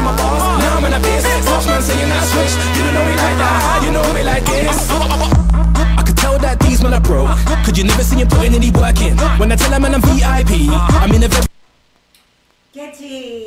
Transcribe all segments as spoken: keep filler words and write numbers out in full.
my boss, now I'm in a biz. Boss man saying that switch, you don't know me like that, you know me like this. I could tell that these men are broke, could you never see him putting any work in? When I tell them I'm V I P, I'm in a very... Και έτσι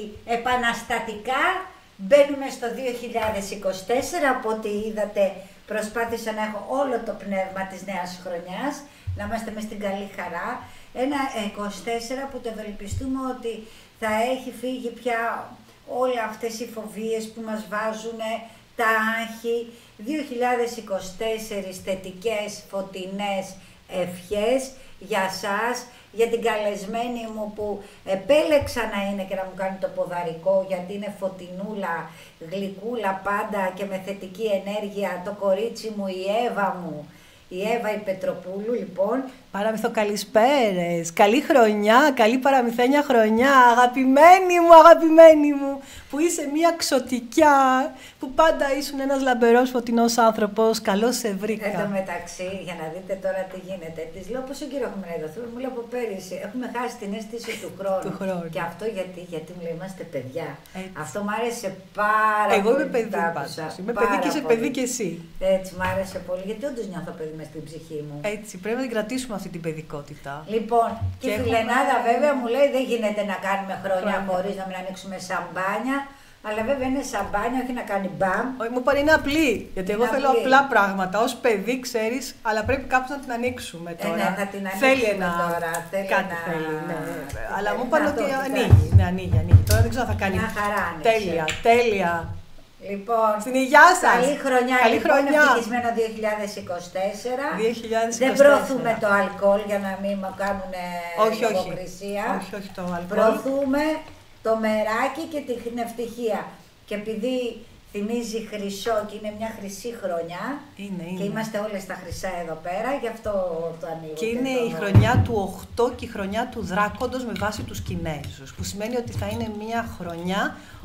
επαναστατικά μπαίνουμε στο δύο χιλιάδες είκοσι τέσσερα, από ό,τι είδατε προσπάθησα να έχω όλο το πνεύμα της νέας χρονιάς, να είμαστε μες στην καλή χαρά. Ένα είκοσι τέσσερα που το ευελπιστούμε ότι θα έχει φύγει πια όλα αυτές οι φοβίες που μας βάζουν τα άγχη. δύο χιλιάδες είκοσι τέσσερα θετικές, φωτεινές ευχές για σας, για την καλεσμένη μου που επέλεξα να είναι και να μου κάνει το ποδαρικό, γιατί είναι φωτεινούλα, γλυκούλα πάντα και με θετική ενέργεια, το κορίτσι μου, η Εύα μου, η Εύα η Πετροπούλου, λοιπόν. Παραμυθό, καλησπέρες, καλή χρονιά, καλή παραμυθένια χρονιά, αγαπημένη μου, αγαπημένη μου, που είσαι μια ξωτικιά, που πάντα ήσουν ένας λαμπερός φωτεινός άνθρωπος, καλώς σε βρήκα. Εν τω μεταξύ, για να δείτε τώρα τι γίνεται, της λέω πόσο καιρό έχουμε να ειδωθούμε, μου λέει από πέρυσι, έχουμε χάσει την αίσθηση του χρόνου. του χρόνου. Και αυτό γιατί, γιατί μου λέει είμαστε παιδιά. Έτσι. Αυτό μου άρεσε πάρα Εγώ πολύ. Εγώ είμαι παιδί πάντως, είμαι παιδί και είσαι παιδί και εσύ. Έτσι, μου άρεσε πολύ, γιατί όντως νιώθω παιδί μες στην ψυχή μου. Έτσι, πρέπει να την κρατήσουμε αυτή την παιδικότητα. Λοιπόν, και, και η Φιλενάδα έχουμε... βέβαια μου λέει δεν γίνεται να κάνουμε χρόνια, χρόνια. χωρίς να μην ανοίξουμε σαμπάνια. Αλλά βέβαια είναι σαμπάνια, όχι να κάνει μπαμ. Όχι, μου είπαν είναι απλή. Γιατί είναι εγώ απλή. Θέλω απλά πράγματα. Ως παιδί, ξέρεις, αλλά πρέπει κάπως να την ανοίξουμε τώρα. Ε, ναι, να την ανοίξουμε θέλει ένα... τώρα. Θέλει κάτι να... θέλει, ναι. Θέλει αλλά θέλει μου είπαν ότι το, ανοίγει. Ναι, ανοίγει, ανοίγει. Τώρα δεν ξέρω αν θα κάνει. Μια χαρά άνοιξε. Τέλεια, τέλεια. Λοιπόν, στην υγειά σας. Καλή χρονιά, καλή λοιπόν, χρονιά. Ευτυχισμένο δύο χιλιάδες είκοσι τέσσερα. δύο χιλιάδες είκοσι τέσσερα. Δεν προωθούμε το αλκοόλ για να μην μου κάνουν λογοκρισία. Όχι, όχι το αλκοόλ. Προωθούμε το μεράκι και την ευτυχία. Και επειδή θυμίζει χρυσό και είναι μια χρυσή χρονιά, είναι, είναι. και είμαστε όλες στα χρυσά εδώ πέρα, γι' αυτό το ανοίγω. Και είναι το... η χρονιά του οκτώ και η χρονιά του δράκοντος με βάση τους Κινέζους, που σημαίνει ότι θα είναι μια χρονιά,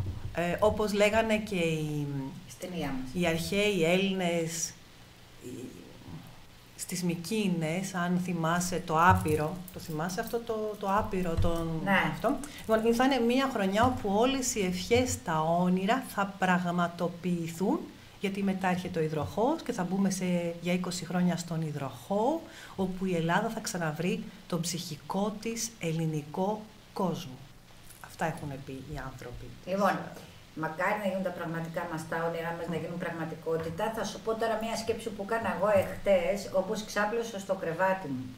ε, όπως λέγανε και οι, οι αρχαίοι Έλληνες, οι, στις Μικίνες, αν θυμάσαι το άπειρο, το θυμάσαι αυτό το, το άπειρο, τον, ναι. αυτό. Λοιπόν, θα είναι μια χρονιά όπου όλες οι ευχές, τα όνειρα θα πραγματοποιηθούν, γιατί μετά έρχεται ο υδροχόος και θα μπούμε σε, για είκοσι χρόνια στον υδροχόο, όπου η Ελλάδα θα ξαναβρει τον ψυχικό της ελληνικό κόσμο. Αυτά έχουν πει οι άνθρωποι. Λοιπόν, μακάρι να γίνουν τα πραγματικά μας τα όνειρά μας, να γίνουν πραγματικότητα. Θα σου πω τώρα μια σκέψη που έκανα εγώ εχθές, όπως ξάπλωσα στο κρεβάτι μου.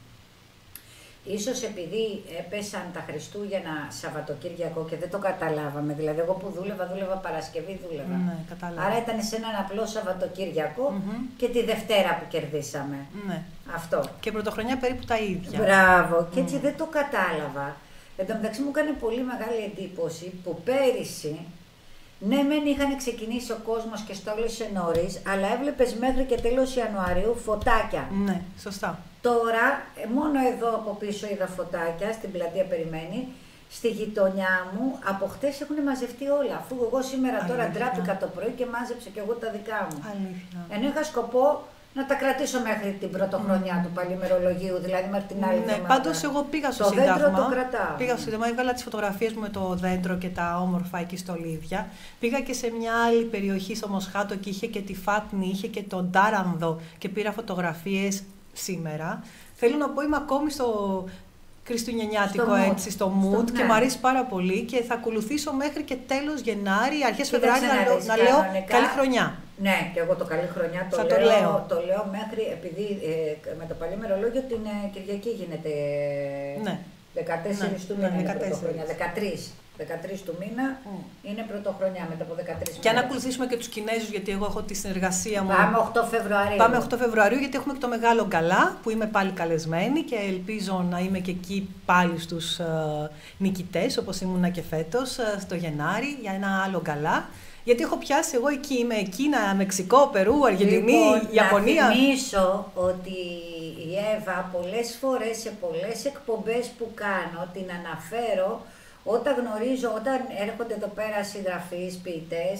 Ίσως επειδή έπεσαν τα Χριστούγεννα Σαββατοκύριακο και δεν το καταλάβαμε, δηλαδή εγώ που δούλευα, δούλευα Παρασκευή, δούλευα. Ναι, κατάλαβα. Άρα ήταν σε έναν απλό Σαββατοκύριακο mm-hmm. και τη Δευτέρα που κερδίσαμε. Ναι. Αυτό. Και πρωτοχρονιά περίπου τα ίδια. Μπράβο, και έτσι mm. δεν το κατάλαβα. Εν τω μεταξύ μου έκανε πολύ μεγάλη εντύπωση που πέρυσι, ναι, μεν είχαν ξεκινήσει ο κόσμος και στόλισε νωρίς, αλλά έβλεπες μέχρι και τέλος Ιανουαρίου φωτάκια. Ναι, σωστά. Τώρα, μόνο εδώ από πίσω είδα φωτάκια, στην πλατεία Περιμένη, στη γειτονιά μου, από χτες έχουν μαζευτεί όλα. Αφού εγώ σήμερα τώρα ντράπηκα το πρωί και μάζεψα και εγώ τα δικά μου. Αλήθεια. Ενώ είχα σκοπό να τα κρατήσω μέχρι την πρωτοχρονιά mm. του παλιμερολογίου, δηλαδή μέχρι την άλλη εβδομάδα. Ναι, πάντως εγώ πήγα στο το Σύνταγμα. Το δέντρο το κρατάω. Πήγα στο Σύνταγμα, έβγαλα τις φωτογραφίες μου με το δέντρο και τα όμορφα εκεί στολίδια. Πήγα και σε μια άλλη περιοχή στο Μοσχάτο και είχε και τη Φάτνη, είχε και τον Τάρανδο και πήρα φωτογραφίες σήμερα. Θέλω να πω, είμαι ακόμη στο χριστουγεννιάτικο στο έτσι, στο mood στο, και ναι. μου αρέσει πάρα πολύ και θα ακολουθήσω μέχρι και τέλος Γενάρη, αρχές Φεβρουάριο να, να, να λέω καλή χρονιά. Ναι, και εγώ το καλή χρονιά το, το λέω, λέω. το λέω μέχρι, επειδή ε, με το παλιό μερολόγιο την ε, Κυριακή γίνεται ναι. δεκατέσσερις ναι, του μήνα, ναι, είναι πρωτοχρονιά, δεκατρείς. δεκατρείς του μήνα mm. είναι πρωτοχρονιά μετά από δεκατρείς. Και αν ακολουθήσουμε και τους Κινέζους, γιατί εγώ έχω τη συνεργασία μου. Πάμε οκτώ Φεβρουαρίου. Πάμε οκτώ Φεβρουαρίου, γιατί έχουμε και το μεγάλο γκαλά που είμαι πάλι καλεσμένη και ελπίζω να είμαι και εκεί πάλι στους uh, νικητές, όπως ήμουνα και φέτος, uh, στο Γενάρη, για ένα άλλο γκαλά. Γιατί έχω πιάσει, εγώ εκεί είμαι, Κίνα, Μεξικό, Περού, Αργεντινή, λοιπόν, Ιαπωνία. Να θυμίσω ότι η Εύα πολλές φορές σε πολλές εκπομπές που κάνω την αναφέρω όταν γνωρίζω, όταν έρχονται εδώ πέρα συγγραφείς, ποιητές,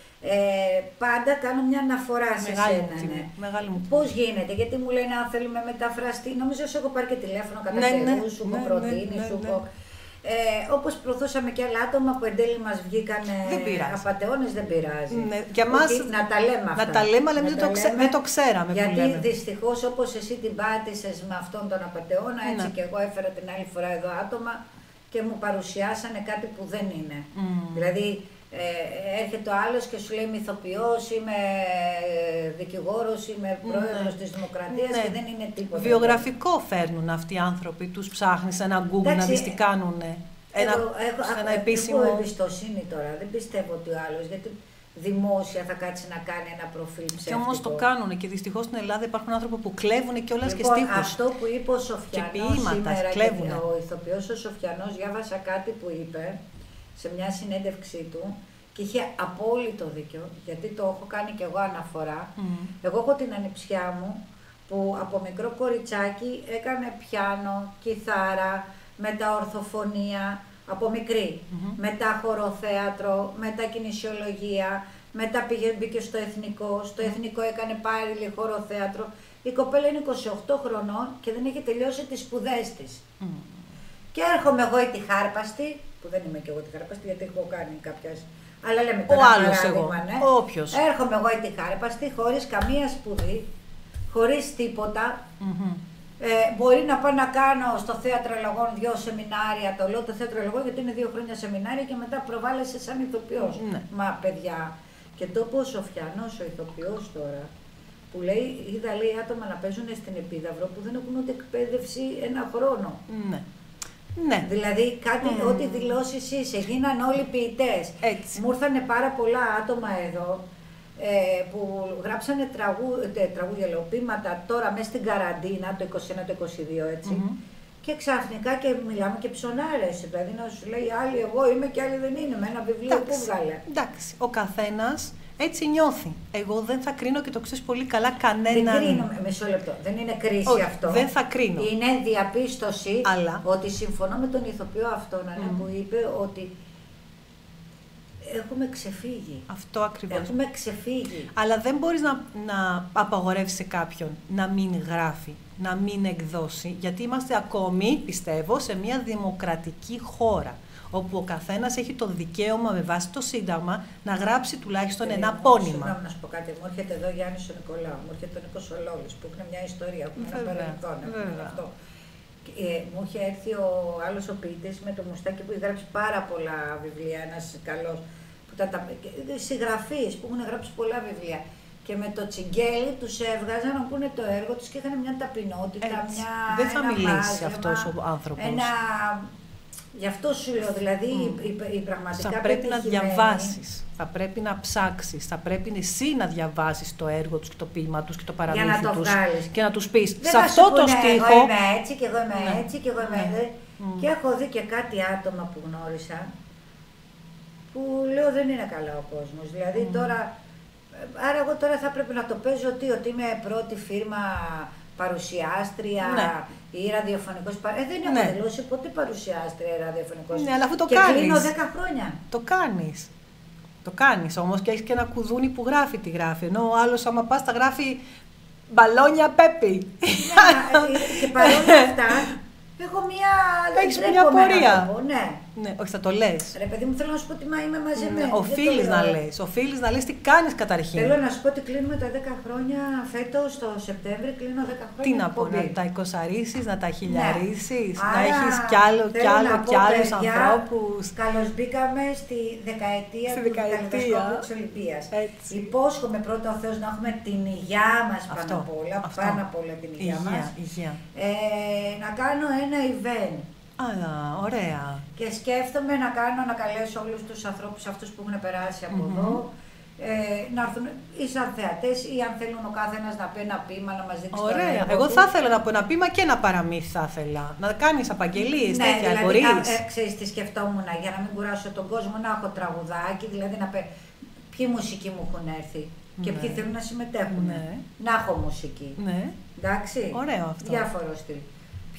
ε, πάντα κάνω μια αναφορά σε σένα. Ναι. Μεγάλη μου. Πώς γίνεται, γιατί μου λένε αν θέλουμε μεταφραστή, νομίζω σου έχω πάρει και τηλέφωνο κατά ναι, καιρούς, ναι, σου έχω ναι, προτείνει, ναι, σου ναι, έχω... ναι. Ε, όπως προωθούσαμε και άλλα άτομα που εν τέλει μας βγήκαν απατεώνες, δεν πειράζει. Ναι, για μας, ότι, να τα λέμε αυτά. Να τα λέμε, αλλά εμείς δεν λέμε, το ξέραμε. Γιατί δυστυχώς όπως εσύ την πάτησες με αυτόν τον απατεώνα, έτσι ναι. και εγώ έφερα την άλλη φορά εδώ άτομα και μου παρουσιάσανε κάτι που δεν είναι. Mm. Δηλαδή, ε, έρχεται ο άλλος και σου λέει είμαι ηθοποιός, είμαι δικηγόρος, είμαι πρόεδρος mm. της Δημοκρατίας mm. και δεν είναι τίποτα. Βιογραφικό φέρνουν αυτοί οι άνθρωποι, τους ψάχνεις σε ένα Google να δεις τι κάνουνε. Ένα, έχω, έχω, ένα επίσημο... έχω εμπιστοσύνη τώρα, δεν πιστεύω ότι ο άλλος, γιατί δημόσια θα κάτσει να κάνει ένα προφίλ ψεύτικο. Και όμως το κάνουν και δυστυχώς στην Ελλάδα υπάρχουν άνθρωποι που κλέβουν και όλας λοιπόν, και στίχους. Αυτό που είπε ο Σοφιανός σήμερα, κλέβουν. Ο ηθοποιός ο Σοφιανός, διάβασα κάτι που είπε σε μια συνέντευξή του και είχε απόλυτο δίκιο, γιατί το έχω κάνει και εγώ αναφορά. Mm. Εγώ έχω την ανιψιά μου που από μικρό κοριτσάκι έκανε πιάνο, κιθάρα, μετά ορθοφωνία, από μικρή, mm-hmm. μετά χοροθέατρο, μετά κινησιολογία, μετά πήγε, μπήκε στο εθνικό, στο εθνικό έκανε πάλι χοροθέατρο. Η κοπέλα είναι είκοσι οκτώ χρονών και δεν έχει τελειώσει τις σπουδές της. Mm. Και έρχομαι εγώ η τυχάρπαστη, που δεν είμαι και εγώ τυχάρπαστη γιατί έχω κάνει κάποιες, αλλά λέμε τώρα ο άλλος εγώ, ναι. όποιος. Έρχομαι εγώ η τυχάρπαστη, χωρίς καμία σπουδή, χωρίς τίποτα. Mm-hmm. Ε, μπορεί να πάω να κάνω στο Θέατρο Ελλαγών δύο σεμινάρια, το λέω το Θέατρο Ελλαγών γιατί είναι δύο χρόνια σεμινάρια και μετά προβάλλεσαι σαν ηθοποιός. Ναι. Μα παιδιά, και το πω ο Σοφιανός, ο ηθοποιός τώρα, που λέει, είδα λέει άτομα να παίζουν στην Επίδαυρο που δεν έχουν ούτε εκπαίδευση ένα χρόνο. Ναι. Ναι. Δηλαδή κάτι, mm. ό,τι δηλώσεις είσαι, γίναν όλοι ποιητές. Μου ήρθανε πάρα πολλά άτομα εδώ, Ε, που γράψανε τραγού, τε, τραγούδια, λεωπήματα τώρα μέσα στην καραντίνα, το είκοσι ένα το είκοσι δύο έτσι, mm-hmm. και ξαφνικά και μιλάμε και ψωνάρες, δηλαδή να σου λέει άλλοι εγώ είμαι και άλλοι δεν είναι, με ένα βιβλίο εντάξει, που βγάλε. Εντάξει, ο καθένας έτσι νιώθει. Εγώ δεν θα κρίνω και το ξέρεις πολύ καλά κανέναν. Δεν κρίνω, μισό λεπτό, δεν είναι κρίση Όχι, αυτό. Δεν θα κρίνω. Είναι διαπίστωση Αλλά... ότι συμφωνώ με τον ηθοποιό αυτόν mm. που είπε ότι έχουμε ξεφύγει. Αυτό ακριβώς. Έχουμε ξεφύγει. Αλλά δεν μπορείς να, να απαγορεύσεις σε κάποιον να μην γράφει, να μην εκδώσει, γιατί είμαστε ακόμη, πιστεύω, σε μια δημοκρατική χώρα, όπου ο καθένας έχει το δικαίωμα με βάση το Σύνταγμα να γράψει τουλάχιστον ε, ένα πόνημα. Συγγνώμη να σου πω κάτι, μου έρχεται εδώ Γιάννης ο Νικολάου, μου έρχεται ο Νίκος Ολόγης, που έχουν μια ιστορία, που έχουν ένα παρελθόν. Αυτό. Ε, μου είχε έρθει ο άλλος ο ποιητής με το μουστάκι που έχει γράψει πάρα πολλά βιβλία, ένας καλός, που τα, τα, συγγραφείς που έχουν γράψει πολλά βιβλία. Και με το τσιγκέλι τους έβγαζαν να πούνε το έργο τους και είχαν μια ταπεινότητα, έτσι. Μια, δεν θα ένα μιλήσει μάζεμα, αυτός ο άνθρωπος. Ένα... Γι' αυτό σου λέω, δηλαδή, mm. η, η, η πραγματικά θα πρέπει να διαβάσεις, θα πρέπει να ψάξεις, θα πρέπει εσύ να διαβάσεις το έργο τους και το ποίημα τους και το παραμύθι το τους βγάλεις. Και να τους πεις, δεν σε αυτό το στίχο... Εγώ είμαι έτσι και εγώ είμαι ναι. έτσι και εγώ είμαι ναι. έτσι. Mm. Και έχω δει και κάτι άτομα που γνώρισα, που λέω δεν είναι καλά ο κόσμος. Δηλαδή mm. τώρα, άρα εγώ τώρα θα πρέπει να το παίζω τι, ότι είμαι πρώτη φίρμα παρουσιάστρια ναι. ή ραδιοφωνικός. Ε, δεν έχω ναι. δηλώσει ποτέ παρουσιάστρια ή ραδιοφωνικός. Ναι, αλλά αφού το και κάνεις. κλείνω δέκα χρόνια. Το κάνεις. Το κάνεις όμως και έχεις και ένα κουδούνι που γράφει τι γράφει. Ενώ ο άλλος άμα πας τα γράφει μπαλόνια Πέπι. Ναι, και παρόλα αυτά έχω μια... Έχεις μια πορεία. Να πω, ναι. Ναι, όχι θα το λες. Ρε παιδί μου, θέλω να σου πω ότι μα είμαι μαζεμένη. Ναι, οφείλεις να λες, οφείλεις να λες τι κάνεις καταρχήν. Θέλω να σου πω ότι κλείνουμε τα δέκα χρόνια φέτος, το Σεπτέμβρη κλείνω δέκα χρόνια. Τι να πω, να τα εικοσαρίσεις, να τα χιλιαρίσεις, ναι. να Άρα, έχεις κι άλλο κι άλλο κι άλλους ανθρώπους. Καλώς μπήκαμε στη δεκαετία στη του καλλιδοσκόπου της Ολυμπίας. Υπόσχομαι πρώτα ο Θεός να έχουμε την υγειά μας πάνω απ' όλα, πάνω απ' όλα την υγεία μας. Να κάνω ένα event. Α, ωραία. Και σκέφτομαι να κάνω, να καλέσω όλους τους ανθρώπους αυτούς που έχουν περάσει από mm-hmm. εδώ, ε, να έρθουν ή σαν θεατές ή αν θέλουν ο καθένας να πει ένα ποίημα, να μας δείξει το έργο. Ωραία. Εγώ θα ήθελα να πω ένα ποίημα και ένα παραμύθι θα ήθελα. Να κάνεις απαγγελίες, ναι, τέτοια, δηλαδή, μπορείς. Ε, ξέρεις τι σκεφτόμουν, για να μην κουράσω τον κόσμο, να έχω τραγουδάκι, δηλαδή να πει ποιοι μουσικοί μου έχουν έρθει και ναι. ποιοι θέλουν να συμμετέχουν. Ναι. Να έχω μουσική. Ναι. Εντάξει. Ωραίο αυτό. Διάφορο στυλ.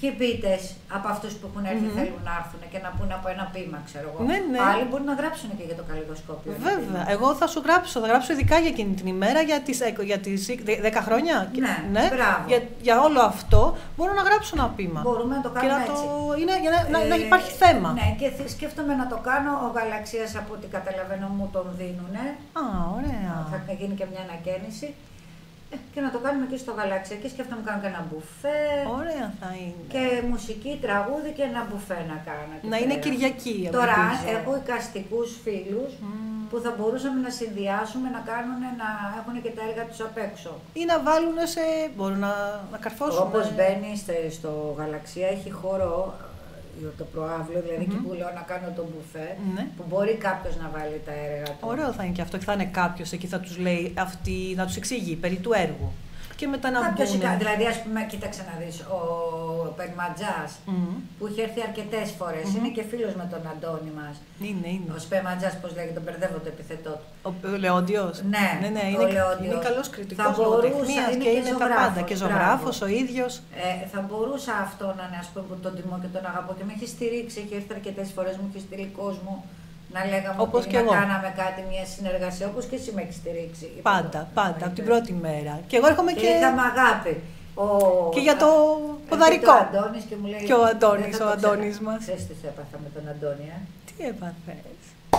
Ποιοι ποιητές από αυτούς που έχουν έρθει mm-hmm. θέλουν να έρθουν και να πούνε από ένα ποίημα, ξέρω εγώ. Ναι, ναι. Άλλοι μπορούν να γράψουν και για το καλλιδοσκόπιο. Βέβαια. Εγώ θα σου γράψω, θα γράψω ειδικά για εκείνη την ημέρα, για τις, για τις δέκα χρόνια. Ναι, ναι. Για, για όλο αυτό μπορώ να γράψω ένα ποίημα. Μπορούμε να το κάνουμε και να έτσι. Το, είναι, για να, ε, να, να υπάρχει θέμα. Ναι, και σκέφτομαι να το κάνω. Ο Γαλαξίας, από ό,τι καταλαβαίνω, μου τον δίνουνε. Α, ωραία. Θα γίνει και μια ανακαίνιση. Και να το κάνουμε και στο Γαλαξία. Και σκέφτομαι να κάνω και ένα μπουφέ. Ωραία θα είναι. Και μουσική, τραγούδι και ένα μπουφέ να κάνω. Να είναι Κυριακή. Τώρα έχω εικαστικούς φίλους mm. που θα μπορούσαμε να συνδυάσουμε, να κάνουν, να έχουν και τα έργα τους απ' έξω. Ή να βάλουν σε. μπορούν να, να καρφώσουν. Όπως μπαίνει στο Γαλαξία, έχει χώρο. Το προάβλιο, δηλαδή mm-hmm. εκεί που λέω να κάνω το μπουφέ, mm-hmm. που μπορεί κάποιος να βάλει τα έργα του. Ωραίο θα είναι και αυτό, και θα είναι κάποιος εκεί, θα τους λέει, αυτή, να τους εξηγεί περί του έργου. Και μετά να κάποιος μπουνε... εικά, δηλαδή, ας πούμε, κοίταξε να δεις, ο Πεγματζάς, mm-hmm. που είχε έρθει αρκετές φορές, mm-hmm. είναι και φίλος με τον Αντώνη μας. Είναι, είναι. Ο Πεγματζάς, πώς λέγεται, τον μπερδεύω το επιθετό του. Ο, ο Λεόντιος. Ναι, ναι, ναι είναι, είναι καλός κριτικός λογοτεχνίας και είναι τα πάντα. Και ζωγράφος ο ίδιος. Ε, θα μπορούσα αυτό να είναι, ας πούμε, που τον τιμώ και τον αγαπώ και με έχει στηρίξει, έχει έρθει αρκετές φορές, μου έχει στείλει κόσμο. Να λέγαμε όπως ότι και να εγώ. κάναμε κάτι, μια συνεργασία, όπως και εσύ με έχεις στηρίξει. Πάντα, είπα, πάντα, από την πρώτη μέρα. Και εγώ έρχομαι και... Και είχαμε αγάπη. Ο... Και για το ποδαρικό. Και, Αντώνης και, μου λέει, και ο Αντώνης, ο Αντώνης μας. Ξέρεις τι έπαθα με τον Αντώνη, ε? Τι έπαθες?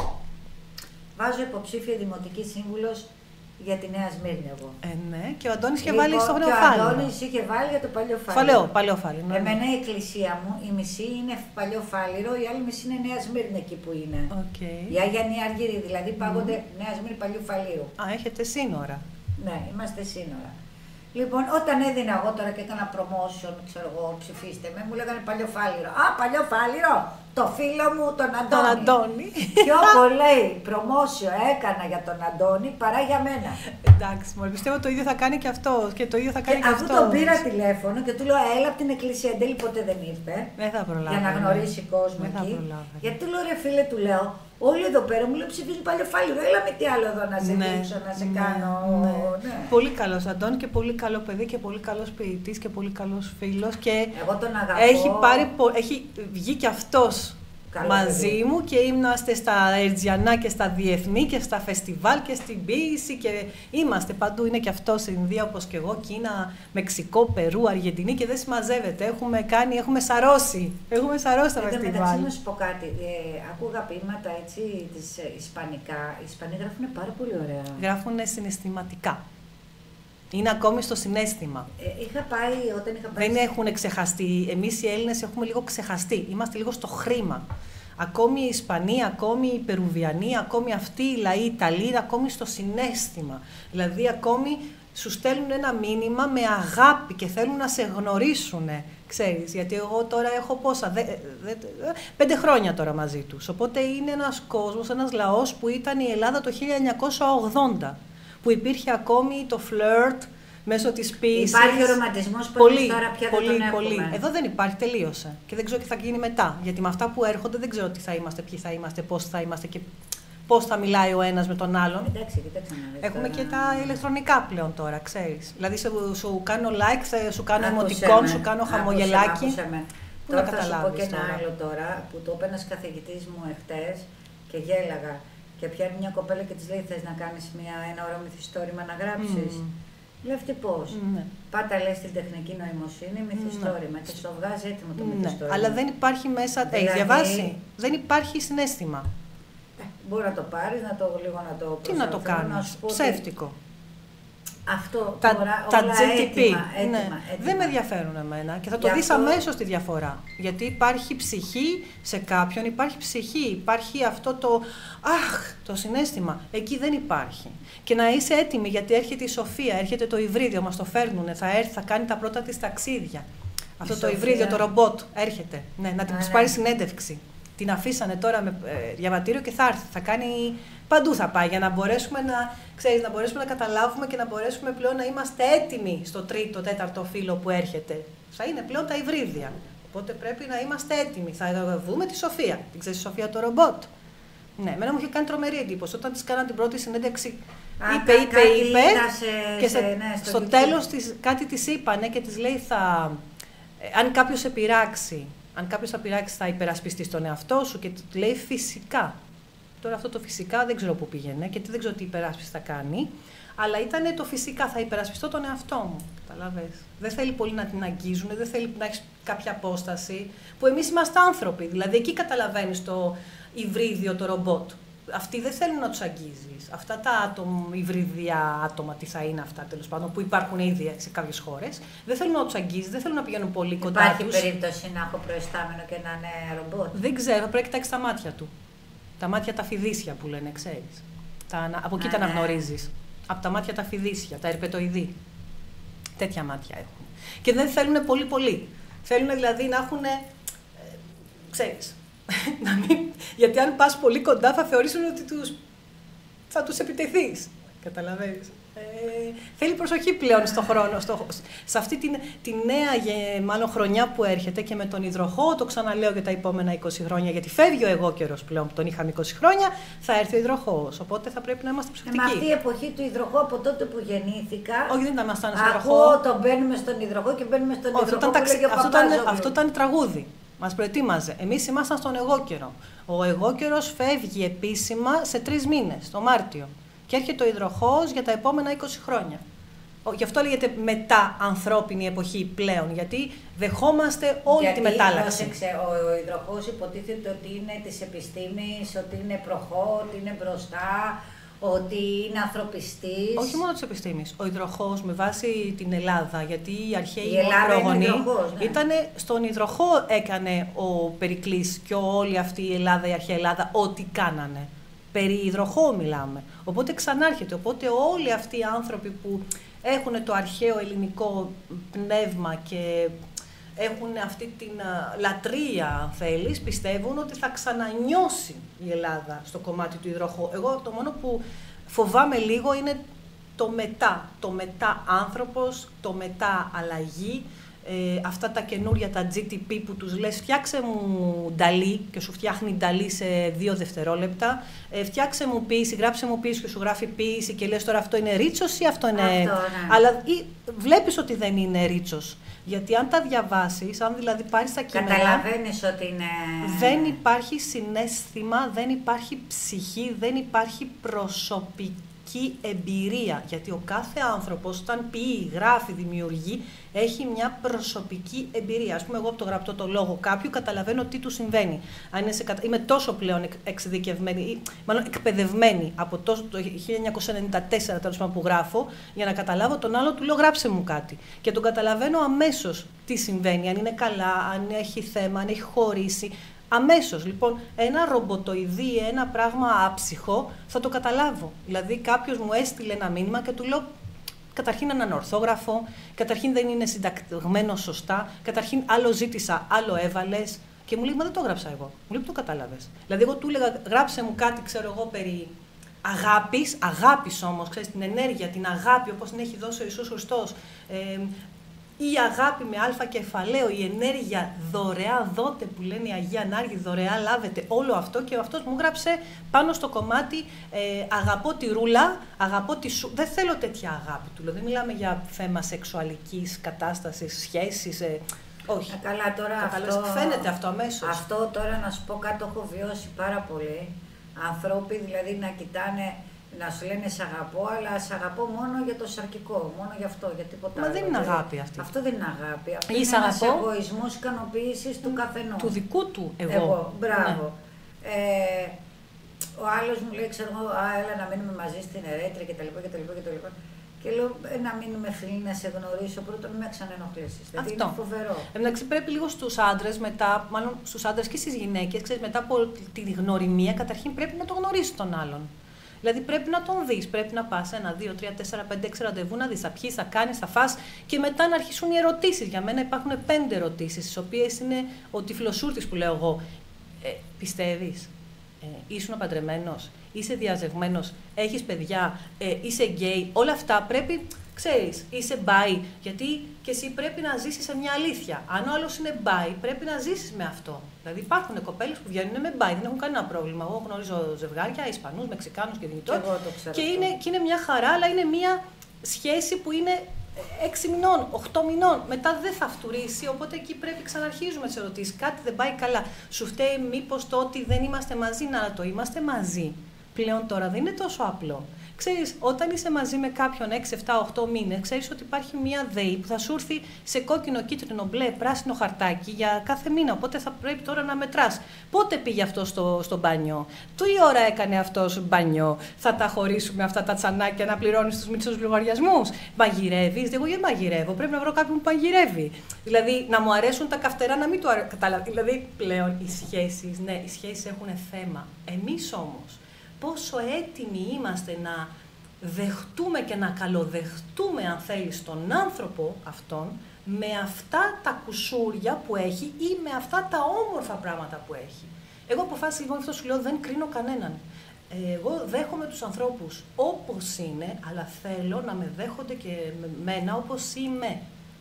Βάζω υποψήφια δημοτική σύμβουλος για τη Νέα Σμύρνη εγώ. Ε, ναι, και ο Αντώνης είχε λοιπόν, βάλει στο Παλαιοφάλιρο. Παλαιοφάλιρο. Και ο Αντώνης είχε βάλει για το Παλαιοφάλιρο. Παλαιό, Παλαιοφάλιρο. Ναι. Εμένα η εκκλησία μου, η μισή είναι Παλαιοφάλιρο, η άλλη μισή είναι Νέα Σμύρνη εκεί που είναι. Okay. Η Άγια Νία Αργύρη, δηλαδή πάγονται mm. Νέα Σμύρνη Παλαιοφάλιρο. Α, έχετε σύνορα. Ναι, είμαστε σύνορα. Λοιπόν, όταν έδινα εγώ τώρα και έκανα promotion, ξέρω εγώ, ψηφίστε με, μου λέγανε Παλαιοφάλιρο. Α, Παλαιοφάλιρο! Το φίλο μου, τον Αντώνη. Τον Αντώνη. Πιο πολύ promotion έκανα για τον Αντώνη παρά για μένα. Εντάξει, μόλι πιστεύω το ίδιο θα κάνει και αυτό. Και το ίδιο θα κάνει και, και αυτό. Αφού τον πήρα τηλέφωνο και του λέω, έλα από την εκκλησία, εν τέλει ποτέ δεν ήρθε. Δεν θα προλάβει. Για να γνωρίσει κόσμο δεν εκεί. Θα γιατί του λέω, ρε φίλε, του λέω, όλοι εδώ πέρα μου λέει ψηφίζουν Παλαιοφάλιρο. Έλα με τι άλλο εδώ να σε ναι, δείξω, να σε ναι, κάνω. Ναι. Ναι. Πολύ καλό Αντώνη και πολύ καλό παιδί και πολύ καλό ποιητή και πολύ καλό φίλο. Και εγώ τον αγαπώ. Έχει, πάρει, έχει βγει και αυτό μαζί παιδί. μου και είμαστε στα Ερτζιανά και στα διεθνή και στα φεστιβάλ και στην ποίηση και είμαστε παντού. Είναι και αυτό στην Ινδία όπως και εγώ, Κίνα, Μεξικό, Περού, Αργεντινή και δεν συμμαζεύεται. Έχουμε κάνει, έχουμε σαρώσει. Έχουμε σαρώσει τα φεστιβάλ. Μεταξύ να σου πω κάτι. Ε, ακούγα ποίηματα έτσι της ε, ισπανικά. Οι Ισπανοί γράφουν πάρα πολύ ωραία. Γράφουν συναισθηματικά. Είναι ακόμη στο συναίσθημα. Ε, είχα πάει όταν είχα πάει. Δεν έχουν ξεχαστεί. Εμείς οι Έλληνες έχουμε λίγο ξεχαστεί. Είμαστε λίγο στο χρήμα. Ακόμη οι Ισπανοί, ακόμη οι Περουβιανοί, ακόμη αυτοί οι λαοί, οι Ιταλοί, ακόμη στο συναίσθημα. Δηλαδή, ακόμη σου στέλνουν ένα μήνυμα με αγάπη και θέλουν να σε γνωρίσουν. Ξέρεις, γιατί εγώ τώρα έχω πόσα, δε, δε, δε, πέντε χρόνια τώρα μαζί τους. Οπότε είναι ένας κόσμος, ένας λαός που ήταν η Ελλάδα το χίλια εννιακόσια ογδόντα. Που υπήρχε ακόμη το φλερτ μέσω της ποίησης. Υπάρχει ο ρομαντισμός που πολύ, τώρα πια πολύ, δεν τον πολύ. έχουμε. Εδώ δεν υπάρχει, τελείωσε. Και δεν ξέρω τι θα γίνει μετά. Γιατί με αυτά που έρχονται δεν ξέρω τι θα είμαστε, ποιοι θα είμαστε, πώς θα είμαστε και πώς θα μιλάει ο ένας με τον άλλον. Εντάξει, κοιτάξτε να δεις. Έχουμε τώρα... και τα ηλεκτρονικά πλέον τώρα, ξέρεις. Δηλαδή σου, σου κάνω like, σου κάνω Άκουσε emoticon, με, σου κάνω άκουσε χαμογελάκι. Άκουσε με. Πού τώρα να θα σου πω και ένα τώρα. άλλο τώρα που το είπε ένας καθηγητής μου εχθές και γέλαγα. Και πιάνει μια κοπέλα και της λέει: θες να κάνεις μια, ένα ωραίο μυθιστόρημα να γράψεις. Mm. Λέει αυτή πώς. Mm. Πάτα λέει στην τεχνική νοημοσύνη μυθιστόρημα mm. και σου βγάζει έτοιμο το mm. μυθιστόρημα. Αλλά δεν υπάρχει μέσα. Δηλαδή... Έχεις διαβάσει. Δεν υπάρχει συναίσθημα. Ε, μπορεί να το πάρεις, να το λίγο να το Τι να το κάνεις. Ψεύτικο. Αυτό τα, τώρα τα όλα τζι τι πι, έτοιμα, έτοιμα, ναι. έτοιμα. Δεν με ενδιαφέρουν εμένα και θα το Γι' δεις αυτό... αμέσως τη διαφορά. Γιατί υπάρχει ψυχή σε κάποιον, υπάρχει ψυχή, υπάρχει αυτό το αχ, το συναίσθημα. Εκεί δεν υπάρχει. Και να είσαι έτοιμη γιατί έρχεται η Σοφία, έρχεται το υβρίδιο, μας το φέρνουνε, θα έρθει, θα κάνει τα πρώτα της ταξίδια. Αυτό η το Σοφία... υβρίδιο, το ρομπότ, έρχεται, ναι, να την πάρει συνέντευξη. Την αφήσανε τώρα με ε, διαβατήριο και θα έρθει, θα κάνει... Παντού θα πάει για να μπορέσουμε να, ξέρεις, να μπορέσουμε να καταλάβουμε και να μπορέσουμε πλέον να είμαστε έτοιμοι στο τρίτο, τέταρτο φύλλο που έρχεται. Θα είναι πλέον τα υβρίδια. Οπότε πρέπει να είμαστε έτοιμοι. Θα δούμε τη Σοφία. Την ξέρεις τη Σοφία το ρομπότ. Ναι, εμένα μου είχε κάνει τρομερή εντύπωση. Όταν της κάναν την πρώτη συνέντευξη, Α, είπε, κα, είπε, είπε. Σε, και σε, σε, ναι, στο, στο τέλος της, κάτι της είπανε και της λέει θα... Ε, αν κάποιος σε πειράξει, αν κάποιος θα πειράξει, θα υπερασπιστείς τον εαυτό σου και του λέει φυσικά. Τώρα αυτό το φυσικά δεν ξέρω πού πήγαινε και δεν ξέρω τι υπεράσπιση θα κάνει. Αλλά ήταν το φυσικά, θα υπερασπιστώ τον εαυτό μου. Καταλαβες. Δεν θέλει πολύ να την αγγίζουν, δεν θέλει να έχει κάποια απόσταση. Που εμείς είμαστε άνθρωποι. Δηλαδή εκεί καταλαβαίνεις το υβρίδιο, το ρομπότ. Αυτοί δεν θέλουν να τους αγγίζεις. Αυτά τα άτομα, υβριδιά άτομα, τι θα είναι αυτά τέλος πάντων, που υπάρχουν ήδη σε κάποιες χώρες, δεν θέλουν να τους αγγίζεις, δεν θέλουν να πηγαίνουν πολύ κοντά τους. Υπάρχει περίπτωση να έχω προϊστάμενο και να είναι ρομπότ? Δεν ξέρω, πρέπει να κοιτάξεις τα μάτια του. Τα μάτια τα φιδίσια που λένε, ξέρεις. Τα, από εκεί τα αναγνωρίζεις. Από τα μάτια τα φιδίσια, τα ερπετοειδή. Τέτοια μάτια έχουν. Και δεν θέλουν πολύ πολύ. Θέλουν δηλαδή να έχουν, ε, ξέρεις, να μην, γιατί αν πας πολύ κοντά θα θεωρήσουν ότι τους, θα τους επιτεθείς. Καταλαβαίνεις. Ε, θέλει προσοχή πλέον στον χρόνο, στο, σε αυτή την, τη νέα μάλλον χρονιά που έρχεται και με τον υδροχόο, το ξαναλέω για τα επόμενα είκοσι χρόνια, γιατί φεύγει ο εγώ καιρός πλέον που τον είχαμε είκοσι χρόνια, θα έρθει ο υδροχόος, οπότε θα πρέπει να είμαστε προσεκτικοί. Με αυτή η εποχή του υδροχόου από τότε που γεννήθηκα, όχι δεν ήταν στον υδροχόο. Ακούω το μπαίνουμε στον υδροχόο και μπαίνουμε στον υδροχόο. Αυτό, ταξι... αυτό, ήταν, αυτό ήταν τραγούδι, μας προετοίμαζε. Εμείς ήμασταν στον εγώ καιρο. Ο εγώ καιρος φεύγει επίσημα σε τρεις μήνες, το Μάρτιο. Και έρχεται ο υδροχόος για τα επόμενα είκοσι χρόνια. Γι' αυτό λέγεται μετά ανθρώπινη εποχή πλέον, γιατί δεχόμαστε όλη γιατί, τη μετάλλαξη. Πρόσεξε, ο, ο υδροχόος υποτίθεται ότι είναι της επιστήμης, ότι είναι προχώ, ότι είναι μπροστά, ότι είναι ανθρωπιστής. Όχι μόνο της επιστήμης. Ο υδροχόος με βάση την Ελλάδα, γιατί οι αρχαίοι πρόγονοι ναι. ήταν στον υδροχόο έκανε ο Περικλής και όλη αυτή η Ελλάδα, η αρχαία Ελλάδα, ό,τι κάνανε. Περί υδροχόου μιλάμε. Οπότε ξανάρχεται. Οπότε όλοι αυτοί οι άνθρωποι που έχουν το αρχαίο ελληνικό πνεύμα και έχουν αυτή την λατρεία, αν θέλεις, πιστεύουν ότι θα ξανανιώσει η Ελλάδα στο κομμάτι του υδροχόου. Εγώ το μόνο που φοβάμαι λίγο είναι το μετά. Το μετά άνθρωπος, το μετά αλλαγή. Ε, αυτά τα καινούρια, τα τζι τι πι που τους λες φτιάξε μου νταλί και σου φτιάχνει νταλί σε δύο δευτερόλεπτα, ε, φτιάξε μου ποίηση, γράψε μου ποίηση και σου γράφει ποίηση και λες τώρα αυτό είναι ρίτσος ή αυτό είναι... Αυτό, ναι. Αλλά ή, βλέπεις ότι δεν είναι ρίτσος. Γιατί αν τα διαβάσεις, αν δηλαδή πάρεις τα κείμενα... Καταλαβαίνεις ότι είναι... Δεν υπάρχει συναίσθημα, δεν υπάρχει ψυχή, δεν υπάρχει προσωπική εμπειρία, γιατί ο κάθε άνθρωπος όταν πει, γράφει, δημιουργεί, έχει μια προσωπική εμπειρία. Ας πούμε, εγώ από το γραπτό το λόγο κάποιου καταλαβαίνω τι του συμβαίνει. Αν είναι σε, είμαι τόσο πλέον εξειδικευμένη, ή μάλλον εκπαιδευμένη από τόσο, το χίλια εννιακόσια ενενήντα τέσσερα τέλος πάντων που γράφω, για να καταλάβω τον άλλο, του λέω γράψε μου κάτι. Και τον καταλαβαίνω αμέσως τι συμβαίνει, αν είναι καλά, αν έχει θέμα, αν έχει χωρίσει. Αμέσως, λοιπόν, ένα ρομποτοειδή, ένα πράγμα άψυχο, θα το καταλάβω. Δηλαδή, κάποιος μου έστειλε ένα μήνυμα και του λέω, καταρχήν έναν ορθόγραφο, καταρχήν δεν είναι συνταγμένο σωστά, καταρχήν άλλο ζήτησα, άλλο έβαλες και μου λέει, μα δεν το έγραψα εγώ. Μου λέει, το κατάλαβες. Δηλαδή, εγώ του έλεγα, γράψε μου κάτι, ξέρω εγώ, περί αγάπης, αγάπης όμως, ξέρεις, την ενέργεια, την αγάπη, όπως την έχει δώσει ο Ιησούς Χριστός. Ε, η αγάπη με αλφα κεφαλαίο, η ενέργεια δωρεά δότε που λένε οι Αγία Ανάργοι, δωρεά λάβετε, όλο αυτό και αυτός μου γράψε πάνω στο κομμάτι ε, αγαπώ τη ρούλα, αγαπώ τη σου. Δεν θέλω τέτοια αγάπη του, δεν μιλάμε για θέμα σεξουαλικής κατάστασης, σχέσης, ε, όχι. Α, καλά, τώρα αυτό, φαίνεται αυτό αμέσως. Αυτό τώρα να σου πω κάτι, το έχω βιώσει πάρα πολύ. Άνθρωποι δηλαδή να κοιτάνε, να σου λένε σ' αγαπώ, αλλά σ' αγαπώ μόνο για το σαρκικό, μόνο για αυτό, για τίποτα άλλο. Μα δεν είναι αγάπη αυτή. Αυτό δεν είναι αγάπη. Αυτό Ή είναι ένας εγωισμός ικανοποίησης του καθενός. Του δικού του εγώ. Εγώ, μπράβο. Ναι. Ε, ο άλλος μου λέει, ξέρω εγώ, έλα να μείνουμε μαζί στην Ερέτρια κτλ. κτλ. Και λέω, ε, να μείνουμε φίλοι, να σε γνωρίσω πρώτον, μην με ξαναενοχλήσεις. Δηλαδή είναι φοβερό. Εντάξει, πρέπει λίγο στους άντρες, μετά, μάλλον στους άντρες και στις γυναίκες, ξέρεις, μετά από τη γνωριμία, καταρχήν πρέπει να τον γνωρίσεις τον άλλον. Δηλαδή πρέπει να τον δεις, πρέπει να πας ένα, δύο, τρία, τέσσερα, πέντε, έξι ραντεβού, να δεις, θα πιείς, θα κάνεις, θα φας και μετά να αρχίσουν οι ερωτήσεις. Για μένα υπάρχουν πέντε ερωτήσεις, τις οποίες είναι ο τυφλοσούρτης που λέω εγώ. Ε, πιστεύεις, ε, ήσουν παντρεμένος, είσαι διαζευμένος, έχεις παιδιά, ε, είσαι γκέι, όλα αυτά πρέπει, ξέρεις, είσαι bi, γιατί και εσύ πρέπει να ζήσεις σε μια αλήθεια. Αν ο άλλος είναι bi, πρέπει να ζήσεις με αυτό. Δηλαδή υπάρχουν κοπέλες που βγαίνουν με bi, δεν έχουν κανένα πρόβλημα. Εγώ γνωρίζω ζευγάρια, Ισπανούς, Μεξικάνους και Δυνητών. Και, και, είναι, και είναι μια χαρά, αλλά είναι μια σχέση που είναι έξι μηνών, οκτώ μηνών, μετά δεν θα φτουρήσει, οπότε εκεί πρέπει ξαναρχίζουμε τις ερωτήσεις. Κάτι δεν πάει καλά. Σου φταίει μήπως το ότι δεν είμαστε μαζί? Να το είμαστε μαζί. Πλέον τώρα δεν είναι τόσο απλό. Ξέρεις, όταν είσαι μαζί με κάποιον έξι, επτά, οκτώ μήνες, ξέρεις ότι υπάρχει μία ΔΕΗ που θα σου έρθει σε κόκκινο, κίτρινο, μπλε, πράσινο χαρτάκι για κάθε μήνα. Οπότε θα πρέπει τώρα να μετράς. Πότε πήγε αυτό στο, στο μπάνιο, τι ώρα έκανε αυτό μπάνιο, θα τα χωρίσουμε αυτά τα τσανάκια να πληρώνεις τους μισούς λογαριασμούς. Μαγειρεύεις? Εγώ δεν μαγειρεύω. Πρέπει να βρω κάποιον που μαγειρεύει. Δηλαδή, να μου αρέσουν τα καυτερά, να μην το αρέσουν. Δηλαδή, πλέον οι σχέσεις, ναι, οι σχέσεις έχουν θέμα. Εμείς όμως, πόσο έτοιμοι είμαστε να δεχτούμε και να καλοδεχτούμε, αν θέλεις, τον άνθρωπο αυτόν με αυτά τα κουσούρια που έχει ή με αυτά τα όμορφα πράγματα που έχει. Εγώ αποφάσισα, λοιπόν, αυτό σου λέω, δεν κρίνω κανέναν. Εγώ δέχομαι τους ανθρώπους όπως είναι, αλλά θέλω να με δέχονται και μένα όπως είμαι.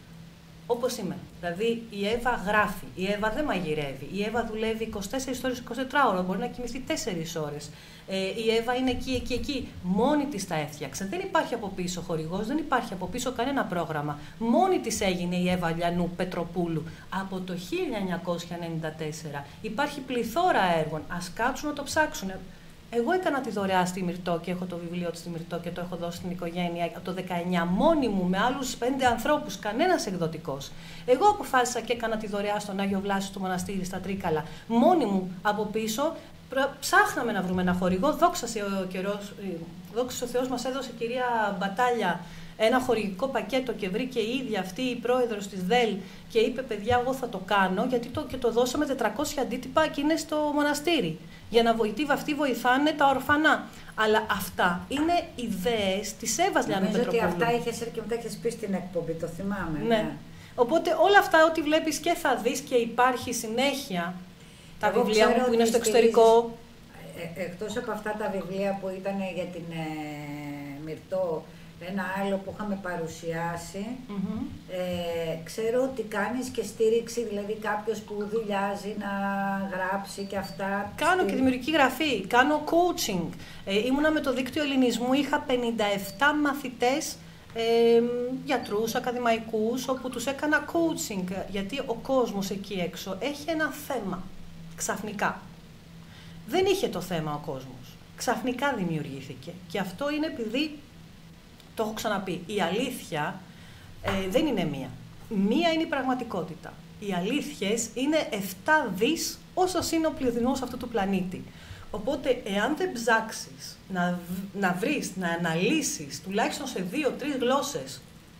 Όπως είμαι. Δηλαδή, η Εύα γράφει, η Εύα δεν μαγειρεύει, η Εύα δουλεύει είκοσι τέσσερις ώρες, είκοσι τέσσερις ώρες, μπορεί να κοιμηθεί τέσσερις ώρες. Ε, η Εύα είναι εκεί, εκεί, εκεί. Μόνη της τα έφτιαξε. Δεν υπάρχει από πίσω χορηγός, δεν υπάρχει από πίσω κανένα πρόγραμμα. Μόνη της έγινε η Εύα Λιανού Πετροπούλου από το χίλια εννιακόσια ενενήντα τέσσερα. Υπάρχει πληθώρα έργων. Ας κάτσουν να το ψάξουν. Εγώ έκανα τη δωρεά στη Μυρτώ και έχω το βιβλίο της στη Μυρτώ και το έχω δώσει στην οικογένεια από το δεκαεννιά, μόνη μου, με άλλους πέντε ανθρώπους, κανένας εκδοτικός. Εγώ αποφάσισα και έκανα τη δωρεά στον Άγιο Βλάσιο του Μοναστήρι, στα Τρίκαλα, μόνη μου από πίσω. Ψάχναμε να βρούμε ένα χορηγό, δόξα ο καιρός, δόξα ο Θεός μας έδωσε, κυρία Μπατάλια, ένα χορηγικό πακέτο και βρήκε η ίδια αυτή η πρόεδρος της ΔΕΛ και είπε, παιδιά, εγώ θα το κάνω, γιατί το, και το δώσαμε τετρακόσια αντίτυπα και είναι στο μοναστήρι. Για να βοηθήσει, αυτοί βοηθάνε τα ορφανά. Αλλά αυτά είναι ιδέες της Εύας Λιανού Πετροπούλου. Νομίζω ότι αυτά είχες έρθει και μετά είχες πει στην εκπομπή, το θυμάμαι. Ναι. ναι. Οπότε όλα αυτά ό,τι βλέπεις και θα δεις και υπάρχει συνέχεια. Τα Εγώ βιβλία μου που είναι στο εξωτερικό. Ε, εκτός από αυτά τα βιβλία που ήταν για την ε, Μυρτώ, ένα άλλο που είχαμε παρουσιάσει, mm-hmm. ε, ξέρω ότι κάνεις και στήριξη, δηλαδή κάποιος που δουλειάζει να γράψει και αυτά. Κάνω στη... και δημιουργική γραφή, κάνω coaching. Ε, ήμουνα με το δίκτυο ελληνισμού, είχα πενήντα επτά μαθητές, ε, γιατρούς, ακαδημαϊκούς, όπου τους έκανα coaching, γιατί ο κόσμος εκεί έξω έχει ένα θέμα, ξαφνικά. Δεν είχε το θέμα ο κόσμος, ξαφνικά δημιουργήθηκε και αυτό είναι επειδή, το έχω ξαναπεί, η αλήθεια ε, δεν είναι μία. Μία είναι η πραγματικότητα. Οι αλήθειες είναι επτά δις όσος είναι ο πληθυσμός αυτού του πλανήτη. Οπότε, εάν δεν ψάξεις να, να βρεις, να αναλύσεις τουλάχιστον σε δύο-τρεις γλώσσες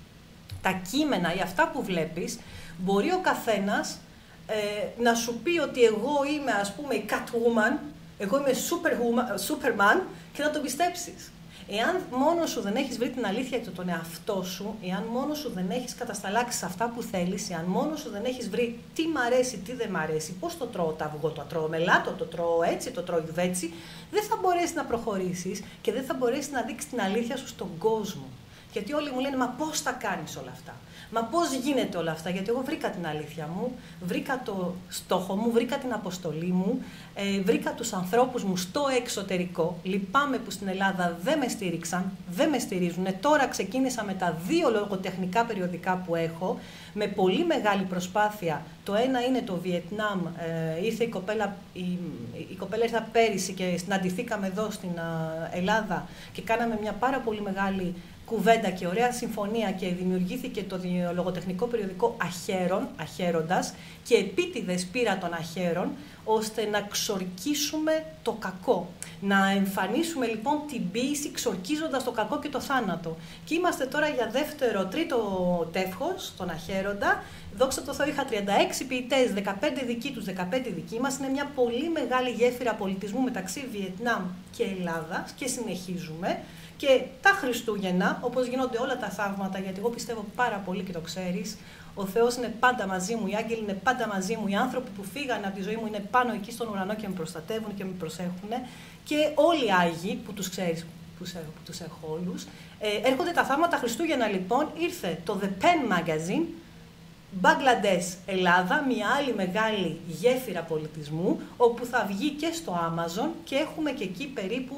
τα κείμενα ή αυτά που βλέπεις, μπορεί ο καθένας ε, να σου πει ότι εγώ είμαι, ας πούμε, η Catwoman, εγώ είμαι Superman και να το πιστέψεις. Εάν μόνο σου δεν έχεις βρει την αλήθεια για τον εαυτό σου, εάν μόνο σου δεν έχεις κατασταλάξει αυτά που θέλεις, εάν μόνο σου δεν έχεις βρει τι μ' αρέσει, τι δεν μ' αρέσει, πώς το τρώω το αυγό, το τρώω μελάτο, το τρώω έτσι, το τρώω γιουβέτσι, δεν θα μπορέσεις να προχωρήσεις και δεν θα μπορέσεις να δείξεις την αλήθεια σου στον κόσμο. Γιατί όλοι μου λένε, μα πώς τα κάνεις όλα αυτά, μα πώς γίνεται όλα αυτά, γιατί εγώ βρήκα την αλήθεια μου, βρήκα το στόχο μου, βρήκα την αποστολή μου, ε, βρήκα τους ανθρώπους μου στο εξωτερικό, λυπάμαι που στην Ελλάδα δεν με στήριξαν, δεν με στηρίζουν, τώρα ξεκίνησα με τα δύο λογοτεχνικά περιοδικά που έχω, με πολύ μεγάλη προσπάθεια. Το ένα είναι το Βιετνάμ, ε, ήρθε η κοπέλα, η, η κοπέλα ήρθα πέρυσι και συναντηθήκαμε εδώ στην ε, Ελλάδα και κάναμε μια πάρα πολύ μεγάλη κουβέντα και ωραία συμφωνία και δημιουργήθηκε το λογοτεχνικό περιοδικό Αχέρων, Αχέροντας, και επίτηδες πήρα των Αχέρων, ώστε να ξορκίσουμε το κακό. Να εμφανίσουμε λοιπόν την ποίηση ξορκίζοντας το κακό και το θάνατο. Και είμαστε τώρα για δεύτερο, τρίτο τεύχος, τον Αχέροντα. Δόξα τω Θεώ, είχα τριάντα έξι ποιητές, δεκαπέντε δικοί τους, δεκαπέντε δικοί μας. Είναι μια πολύ μεγάλη γέφυρα πολιτισμού μεταξύ Βιετνάμ και Ελλάδας και συνεχίζουμε. Και τα Χριστούγεννα, όπως γίνονται όλα τα θαύματα, γιατί εγώ πιστεύω πάρα πολύ και το ξέρεις, ο Θεός είναι πάντα μαζί μου, οι άγγελοι είναι πάντα μαζί μου, οι άνθρωποι που φύγανε από τη ζωή μου είναι πάνω εκεί στον ουρανό και με προστατεύουν και με προσέχουν. Και όλοι οι Άγιοι, που τους ξέρεις, που, σε, που τους έχω όλους, ε, έρχονται τα θαύματα Χριστούγεννα λοιπόν, ήρθε το The Pen Magazine, Μπαγκλαντές, Ελλάδα, μια άλλη μεγάλη γέφυρα πολιτισμού, όπου θα βγει και στο Amazon και έχουμε και εκεί περίπου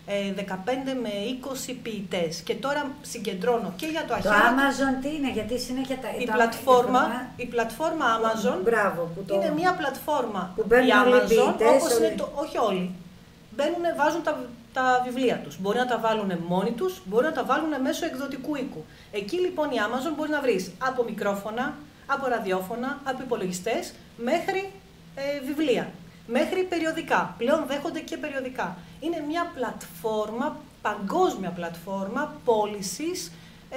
δεκαπέντε με είκοσι ποιητές. Και τώρα συγκεντρώνω και για το αχαίρετο. Το Amazon τι είναι, γιατί συνέχεια τα... Η, τα... πλατφόρμα, η, η πλατφόρμα Amazon Μπράβο, που το... είναι μια πλατφόρμα που μπαίνουν η Amazon, ποιητές, όπως όλοι... είναι το... όχι όλοι. Μπαίνουν, βάζουν τα, τα βιβλία τους. Μπορεί να τα βάλουν μόνοι τους, μπορεί να τα βάλουν μέσω εκδοτικού οίκου. Εκεί λοιπόν η Amazon μπορεί να βρεις από μικρόφωνα, από ραδιόφωνα, από υπολογιστές, μέχρι ε, βιβλία. Μέχρι περιοδικά. Πλέον δέχονται και περιοδικά. Είναι μια πλατφόρμα, παγκόσμια πλατφόρμα πώλησης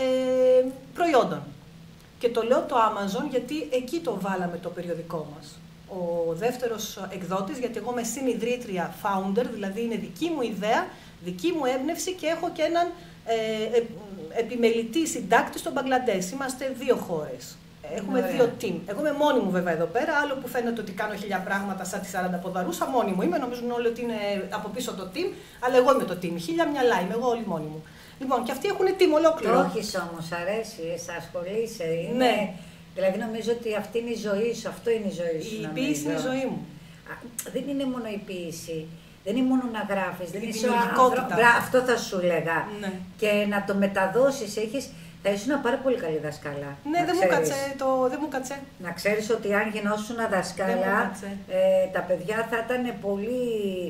ε, προϊόντων. Και το λέω το Amazon γιατί εκεί το βάλαμε το περιοδικό μας. Ο δεύτερος εκδότης, γιατί εγώ είμαι συνειδρήτρια founder, δηλαδή είναι δική μου ιδέα, δική μου έμπνευση και έχω και έναν ε, ε, επιμελητή συντάκτη στο Μπαγκλαντές. Είμαστε δύο χώρες. Έχουμε Ωραία. δύο team. Εγώ είμαι μόνη μου βέβαια εδώ πέρα, άλλο που φαίνεται ότι κάνω χίλια πράγματα σαν τη σαράντα ποδαρούσα, μόνη μου είμαι, νομίζουν όλοι ότι είναι από πίσω το team, αλλά εγώ είμαι το team. Χίλια μυαλά είμαι, εγώ όλη μόνη μου. Λοιπόν, και αυτοί έχουν team ολόκληρο. Το έχεις όμως, αρέσει, σε ασχολείσαι, είναι... Ναι. Δηλαδή νομίζω ότι αυτή είναι η ζωή σου, αυτό είναι η ζωή σου. Η ποίηση είναι η ζωή μου. Α, δεν είναι μόνο η ποίηση. Δεν είναι μόνο να γράφεις, δεν η είναι δημιουργικότητα. Αυτό θα σου λέγα. Ναι. Και να το μεταδώσεις, έχεις... Θα ήσουν πάρα πολύ καλή δασκάλα. Ναι, δεν μου κάτσε, το, δεν μου κάτσε. Να ξέρεις ότι αν γινόσουν δασκάλα, ε, τα παιδιά θα ήταν πολύ...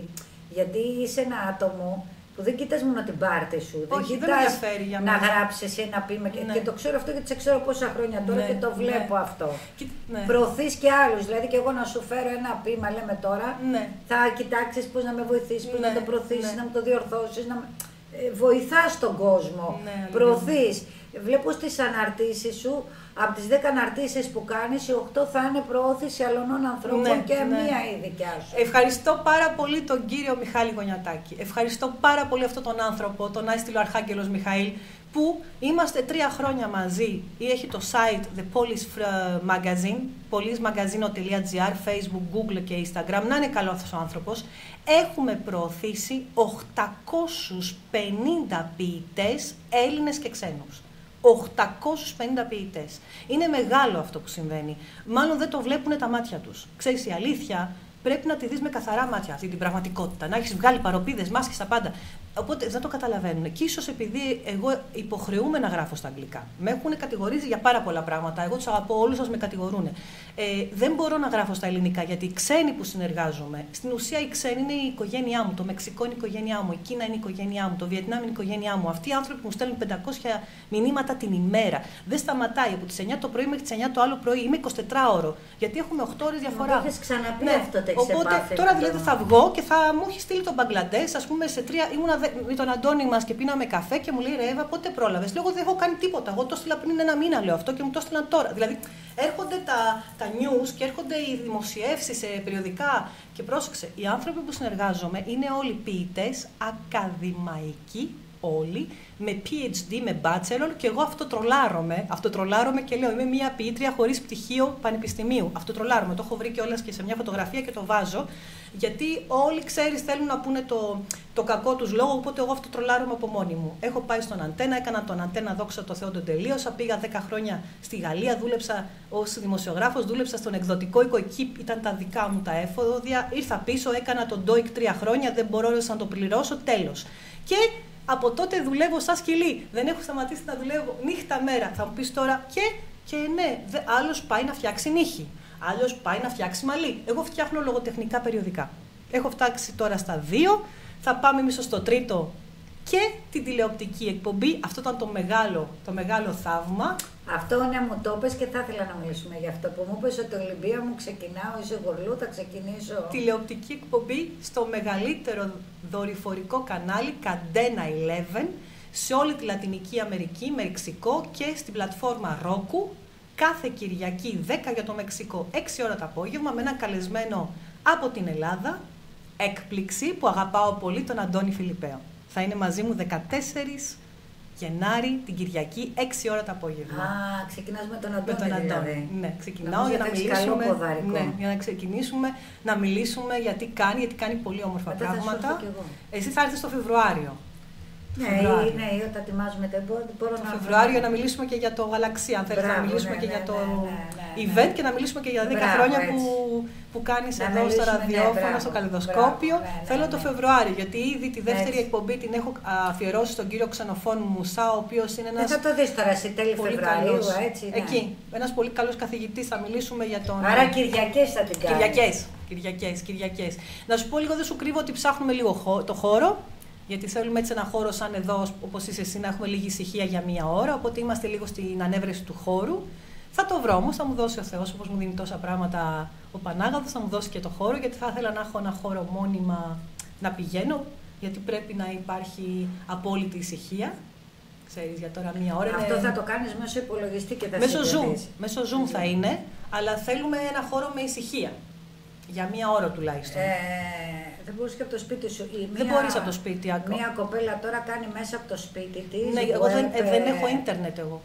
Γιατί είσαι ένα άτομο που δεν κοιτάς μόνο την πάρτη σου. Όχι, δεν κοιτάς για να γράψεις ένα ποίημα. Ναι. Και το ξέρω αυτό γιατί σε ξέρω πόσα χρόνια τώρα ναι, και το βλέπω ναι. αυτό. Ναι. Προωθείς και άλλους. Δηλαδή και εγώ να σου φέρω ένα ποίημα, λέμε τώρα, ναι. θα κοιτάξεις πώς να με βοηθήσεις, πώς ναι. να το προωθήσεις, ναι. να μου το διορθώσεις. Να... Βοηθάς τον κόσμο, ναι, προωθείς. Βλέπω στις αναρτήσεις σου, από τις δέκα αναρτήσεις που κάνεις, οι οκτώ θα είναι προώθηση αλλωνών ανθρώπων ναι, και ναι. μία η δικιά σου. Ευχαριστώ πάρα πολύ τον κύριο Μιχάλη Γωνιατάκη. Ευχαριστώ πάρα πολύ αυτόν τον άνθρωπο, τον Άιστιλο Αρχάγγελος Μιχαήλ, που είμαστε τρία χρόνια μαζί. Έχει το site The Police Magazine, police magazine τελεία gr, Facebook, Google και Instagram. Να είναι καλό αυτός ο άνθρωπος. Έχουμε προωθήσει οκτακόσιους πενήντα ποιητές, Έλληνες και ξένους. οκτακόσιους πενήντα ποιητές. Είναι μεγάλο αυτό που συμβαίνει. Μάλλον δεν το βλέπουν τα μάτια τους. Ξέρεις, η αλήθεια πρέπει να τη δεις με καθαρά μάτια αυτή την πραγματικότητα. Να έχεις βγάλει παροπίδες, μάσκες, τα πάντα. Οπότε δεν το καταλαβαίνουν. Και ίσως επειδή εγώ υποχρεούμαι να γράφω στα αγγλικά. Με έχουν κατηγορήσει για πάρα πολλά πράγματα. Εγώ τους αγαπώ, όλους σας με κατηγορούν. Ε, δεν μπορώ να γράφω στα ελληνικά γιατί οι ξένοι που συνεργάζομαι, στην ουσία οι ξένοι είναι η οικογένειά μου. Το Μεξικό είναι η οικογένειά μου, η Κίνα είναι η οικογένειά μου, το Βιετνάμ είναι η οικογένειά μου. Αυτοί οι άνθρωποι μου στέλνουν πεντακόσια μηνύματα την ημέρα. Δεν σταματάει από τις εννιά το πρωί μέχρι τις εννιά το άλλο πρωί. Είμαι εικοσιτετράωρο. Γιατί έχουμε οκτώ ώρες διαφορά. Το έχεις ξαναπεί ναι. αυτό το έχεις Οπότε επάφη, τώρα δηλαδή θα βγω και θα μου έχει στείλει τον Μπαγκλαντές, ας πούμε, σε τρία. Ήμουνα με τον Αντώνη μας και πίναμε καφέ και μου λέει: Ρε Εύα, πότε πρόλαβες? Λέω: δεν έχω κάνει τίποτα. Εγώ το έστειλα πριν ένα μήνα, λέω αυτό και μου το έστειλαν τώρα. Δηλαδή έρχονται τα, τα news και έρχονται οι δημοσιεύσεις σε περιοδικά. Και πρόσεξε, οι άνθρωποι που συνεργάζομαι είναι όλοι ποιητές, ακαδημαϊκοί, όλοι, με πι έιτς ντι, με bachelor, και εγώ αυτοτρολάρομαι, αυτοτρολάρομαι και λέω: είμαι μια ποιήτρια χωρίς πτυχίο πανεπιστημίου. Αυτοτρολάρομαι. Το έχω βρει κιόλας και σε μια φωτογραφία και το βάζω. Γιατί όλοι, ξέρεις, θέλουν να πούνε το, το κακό τους λόγο, οπότε εγώ αυτοτρολάρομαι από μόνη μου. Έχω πάει στον Αντένα, έκανα τον Αντένα, δόξα τω Θεώ, τον τελείωσα. Πήγα δέκα χρόνια στη Γαλλία, δούλεψα ως δημοσιογράφος, δούλεψα στον εκδοτικό οίκο, εκεί ήταν τα δικά μου τα έφοδια. Ήρθα πίσω, έκανα τον ντόικ τρία χρόνια, δεν μπορώ να το πληρώσω, τέλος. Και από τότε δουλεύω σαν σκυλή. Δεν έχω σταματήσει να δουλεύω νύχτα μέρα. Θα μου πεις τώρα, και, και ναι, άλλος πάει να φτιάξει νύχη. Άλλος πάει να φτιάξει μαλλί. Εγώ φτιάχνω λογοτεχνικά περιοδικά. Έχω φτάξει τώρα στα δύο, θα πάμε εμείς στο τρίτο και την τηλεοπτική εκπομπή. Αυτό ήταν το μεγάλο, το μεγάλο θαύμα. Αυτό ναι, μου το πες και θα ήθελα να μιλήσουμε γι' αυτό που μου πες ότι η Ολυμπία μου ξεκινάω, είσαι γορλού, θα ξεκινήσω. Τηλεοπτική εκπομπή στο μεγαλύτερο δορυφορικό κανάλι Καντένα Eleven σε όλη τη Λατινική Αμερική, Μεξικό και στην πλατφόρμα Roku. Κάθε Κυριακή δέκα για το Μεξικό, έξι ώρα το απόγευμα, με ένα καλεσμένο από την Ελλάδα, έκπληξη που αγαπάω πολύ, τον Αντώνη Φιλιππέο. Θα είναι μαζί μου δεκατέσσερις Γενάρη την Κυριακή, έξι ώρα το απόγευμα. Α, ξεκινάς με τον Αντώνη. Με τον Αντώνη. Δηλαδή. Ναι, ξεκινάω για να μιλήσουμε. Ναι, για να ξεκινήσουμε να μιλήσουμε γιατί κάνει, γιατί κάνει πολύ όμορφα Μετά πράγματα. Θα Εσύ θα έρθεις το Φεβρουάριο. Ναι, Φεβρουάριο. ναι, όταν ετοιμάζουμε το μπορώ το να... Φεβρουάριο να μιλήσουμε και για το Γαλαξία, αν θέλετε να μιλήσουμε ναι, και ναι, για το ναι, ναι, ναι, event και να μιλήσουμε και για δέκα χρόνια Μπράβο, που, που που κάνεις εδώ στο ραδιόφωνο, ναι, στο καλλιδοσκόπιο. Ναι, ναι, θέλω ναι. το Φεβρουάριο, γιατί ήδη τη δεύτερη Έτσι. εκπομπή την έχω αφιερώσει στον κύριο Ξενοφών Μουσά, ο οποίος είναι ένας. Δεν θα το δεις τώρα σε τέλη Φεβρουαρίου, έτσι. Ναι. Εκεί. Ένας πολύ καλός καθηγητής. Θα μιλήσουμε για τον. Άρα Κυριακές θα την κάνουμε. Κυριακές. Κυριακές, Κυριακές. Να σου πω λίγο, δεν σου κρύβω ότι ψάχνουμε λίγο το χώρο. Γιατί θέλουμε έτσι ένα χώρο σαν εδώ, όπως είσαι εσύ, να έχουμε λίγη ησυχία για μία ώρα. Οπότε είμαστε λίγο στην ανέβρεση του χώρου. Θα το βρω όμως, θα μου δώσει ο Θεός, όπως μου δίνει τόσα πράγματα ο Πανάγαθος, θα μου δώσει και το χώρο, γιατί θα ήθελα να έχω ένα χώρο μόνιμα να πηγαίνω, γιατί πρέπει να υπάρχει απόλυτη ησυχία. Ξέρεις, για τώρα μία ώρα. Αυτό είναι... θα το κάνεις μέσω υπολογιστή και θα μέσω Zoom. Μέσω Zoom θα είναι, αλλά θέλουμε ένα χώρο με ησυχία. Για μία ώρα τουλάχιστον. Ε, δεν μπορείς και από το σπίτι σου. Μία, δεν μπορείς από το σπίτι ακόμα. Μία κοπέλα τώρα κάνει μέσα από το σπίτι της. Ναι, εγώ δεν, ε, δεν έχω ίντερνετ εγώ.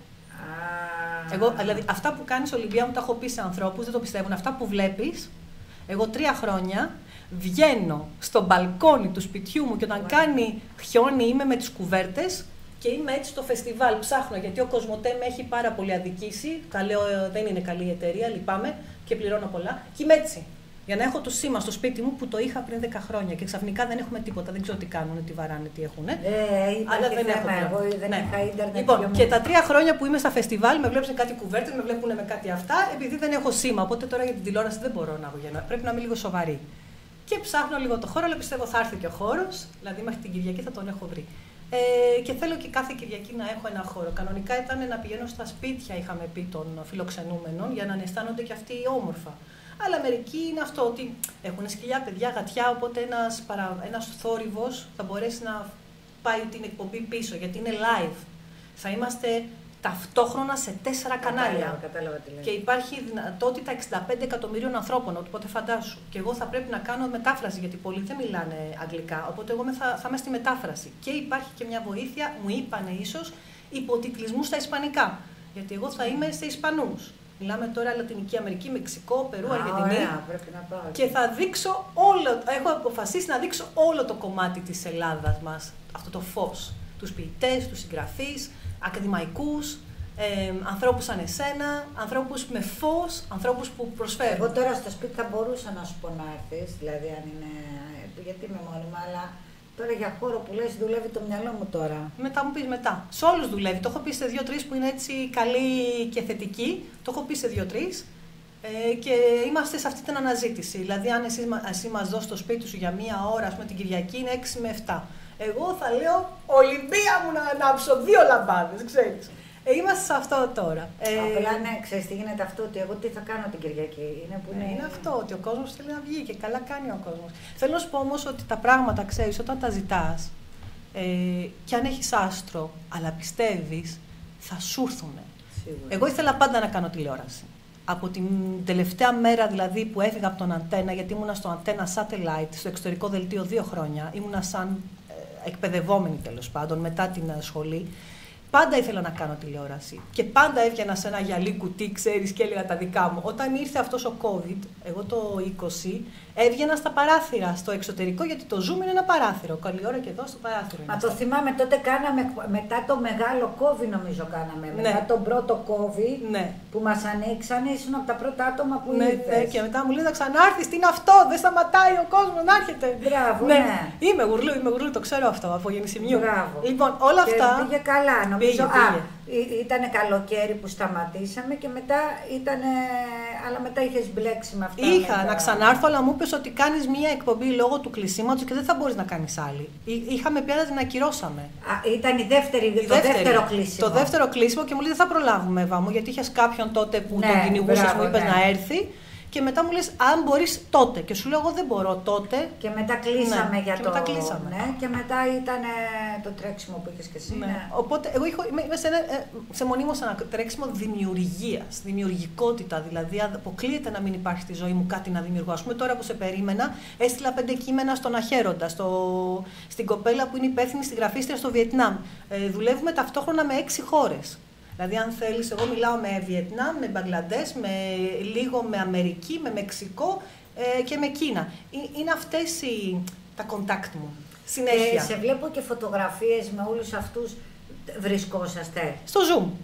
Εγώ, δηλαδή, αυτά που κάνεις, Ολυμπία, μου τα έχω πει σε ανθρώπους, δεν το πιστεύουν. Αυτά που βλέπεις, εγώ τρία χρόνια βγαίνω στο μπαλκόνι του σπιτιού μου και όταν wow. κάνει χιόνι είμαι με τις κουβέρτες και είμαι έτσι στο φεστιβάλ, ψάχνω, γιατί ο Κοσμοτέ με έχει πάρα πολύ αδικήσει. Τα λέω, δεν είναι καλή εταιρεία, λυπάμαι και πληρώνω πολλά. Και είμαι έτσι. Για να έχω το σήμα στο σπίτι μου που το είχα πριν δέκα χρόνια και ξαφνικά δεν έχουμε τίποτα. Δεν ξέρω τι κάνουν, τι βαράνε, τι έχουν. Ε, αλλά δεν έχω εγώ, δεν ναι. είχα ίντερνετ. Λοιπόν, και τα τρία χρόνια που είμαι στα φεστιβάλ με βλέπουν κάτι κουβέρτες, με βλέπουν με κάτι αυτά, επειδή δεν έχω σήμα. Οπότε τώρα για την τηλεόραση δεν μπορώ να βγαίνω. Πρέπει να είμαι λίγο σοβαρή. Και ψάχνω λίγο το χώρο, αλλά πιστεύω θα έρθει και ο χώρος. Δηλαδή μέχρι την Κυριακή θα τον έχω βρει. Ε, και θέλω και κάθε Κυριακή να έχω ένα χώρο. Κανονικά ήταν να πηγαίνω στα σπίτια, είχαμε πει, των φιλοξενούμενων, για να αισθάνονται και αυτοί όμορφα. Αλλά μερικοί είναι αυτό, ότι έχουν σκυλιά, παιδιά, γατιά, οπότε ένας, παρα... ένας θόρυβος θα μπορέσει να πάει την εκπομπή πίσω, γιατί είναι live. Θα είμαστε ταυτόχρονα σε τέσσερα κανάλια. Κατάλαβα, κατάλαβα τι λέει. Και υπάρχει δυνατότητα εξήντα πέντε εκατομμυρίων ανθρώπων, οπότε φαντάσου. Και εγώ θα πρέπει να κάνω μετάφραση, γιατί πολλοί δεν μιλάνε αγγλικά, οπότε εγώ θα, θα είμαι στη μετάφραση. Και υπάρχει και μια βοήθεια, μου είπανε ίσως, υποτιτλισμού στα ισπανικά, γιατί εγώ θα είμαι σε Ισπανούς. Μιλάμε τώρα Λατινική Αμερική, Μεξικό, Περού, Α, Αργεντινή. Ωραία, πρέπει να πάω. Και θα δείξω όλο, έχω αποφασίσει να δείξω όλο το κομμάτι της Ελλάδας μας, αυτό το φως. Τους ποιητές, τους συγγραφείς, ακαδημαϊκούς, ε, ανθρώπους σαν εσένα, ανθρώπους με φως, ανθρώπους που προσφέρουν. Εγώ τώρα στο σπίτι θα μπορούσα να σου πω να έρθεις, δηλαδή αν είναι, γιατί είμαι μόνιμα, αλλά τώρα για χώρο που λες δουλεύει το μυαλό μου τώρα. Μετά μου πεις μετά. Σε όλους δουλεύει. Το έχω πει σε δύο-τρεις που είναι έτσι καλοί και θετικοί. Το έχω πει σε δύο-τρεις. Ε, και είμαστε σε αυτή την αναζήτηση. Δηλαδή, αν εσύ, εσύ μας δώσεις το σπίτι σου για μία ώρα, ας πούμε την Κυριακή, είναι έξι με επτά. Εγώ θα λέω Ολυμπία μου να ανάψω δύο λαμπάδες, ξέρεις. Ε, είμαστε σε αυτό τώρα. Ε, Απλά ναι, ξέρεις τι γίνεται αυτό, ότι εγώ τι θα κάνω την Κυριακή. Είναι, που είναι... Ε, είναι αυτό, ότι ο κόσμος θέλει να βγει και καλά κάνει ο κόσμος. Θέλω να σου πω όμως ότι τα πράγματα, ξέρεις, όταν τα ζητάς, ε, και αν έχεις άστρο, αλλά πιστεύεις, θα σου έρθουνε. Εγώ ήθελα πάντα να κάνω τηλεόραση. Από την τελευταία μέρα δηλαδή που έφυγα από τον Αντένα, γιατί ήμουνα στο Αντένα Satellite, στο εξωτερικό δελτίο δύο χρόνια, ήμουνα σαν ε, εκπαιδευόμενη τέλος πάντων, μετά την ε, σχολή. Πάντα ήθελα να κάνω τηλεόραση και πάντα έβγαινα σε ένα γυαλί κουτί, ξέρεις, και έλεγα τα δικά μου. Όταν ήρθε αυτός ο COVID, εγώ το είκοσι, έβγαινα στα παράθυρα, στο εξωτερικό, γιατί το Zoom είναι ένα παράθυρο. Καλή ώρα και εδώ στο παράθυρο. Μα το θυμάμαι, τότε κάναμε, μετά το μεγάλο COVID νομίζω κάναμε, ναι. μετά τον πρώτο COVID, ναι. που μας ανοίξανε, ήσουν από τα πρώτα άτομα που ναι, ήρθες. Ναι, και μετά μου λέει να ξανάρθεις, τι είναι αυτό, δεν σταματάει ο κόσμος να έρχεται. Μπράβο, ναι. ναι. Είμαι γουρλού, είμαι γουρλού, το ξέρω αυτό από γεννησιμιού. Μπράβο. Λοιπόν, όλα και αυτά. Πήγε καλά, νομίζω. Πήγε, πήγε. Α, ήταν καλοκαίρι που σταματήσαμε και μετά ήταν. Αλλά μετά είχες μπλέξει με αυτά. Είχα μετά. να ξανάρθω, αλλά μου είπες ότι κάνεις μία εκπομπή λόγω του κλεισίματος και δεν θα μπορείς να κάνεις άλλη. Είχαμε πει να την ακυρώσαμε. Α, ήταν η δεύτερη, η το δεύτερη, δεύτερο κλείσιμο. Το δεύτερο κλείσιμο και μου λέει δεν θα προλάβουμε, Εύα μου, γιατί είχες κάποιον τότε που ναι, τον κυνηγούσες, μου είπες ναι. να έρθει. Και μετά μου λες, αν μπορείς τότε. Και σου λέω, εγώ δεν μπορώ τότε. Και μετά κλείσαμε ναι, για και το. Μετά κλείσαμε. Ναι, και μετά ήταν το τρέξιμο που είχες και εσύ. Ναι. Ναι. Οπότε, εγώ είμαι σε, σε μονίμως ένα τρέξιμο δημιουργίας, δημιουργικότητα. Δηλαδή, αποκλείεται να μην υπάρχει στη ζωή μου κάτι να δημιουργώ. Ας πούμε, τώρα που σε περίμενα, έστειλα πέντε κείμενα στον Αχέροντα, στο, στην κοπέλα που είναι υπεύθυνη στη γραφίστρια στο Βιετνάμ. Ε, δουλεύουμε ταυτόχρονα με έξι χώρες. Δηλαδή, αν θέλεις, εγώ μιλάω με Βιετνάμ, με Μπαγκλαντές, με λίγο με Αμερική, με Μεξικό ε, και με Κίνα. Είναι αυτές οι, τα contact μου. Συνέχεια. Ε, σε βλέπω και φωτογραφίες με όλους αυτούς. Βρισκόσαστε. Στο Zoom.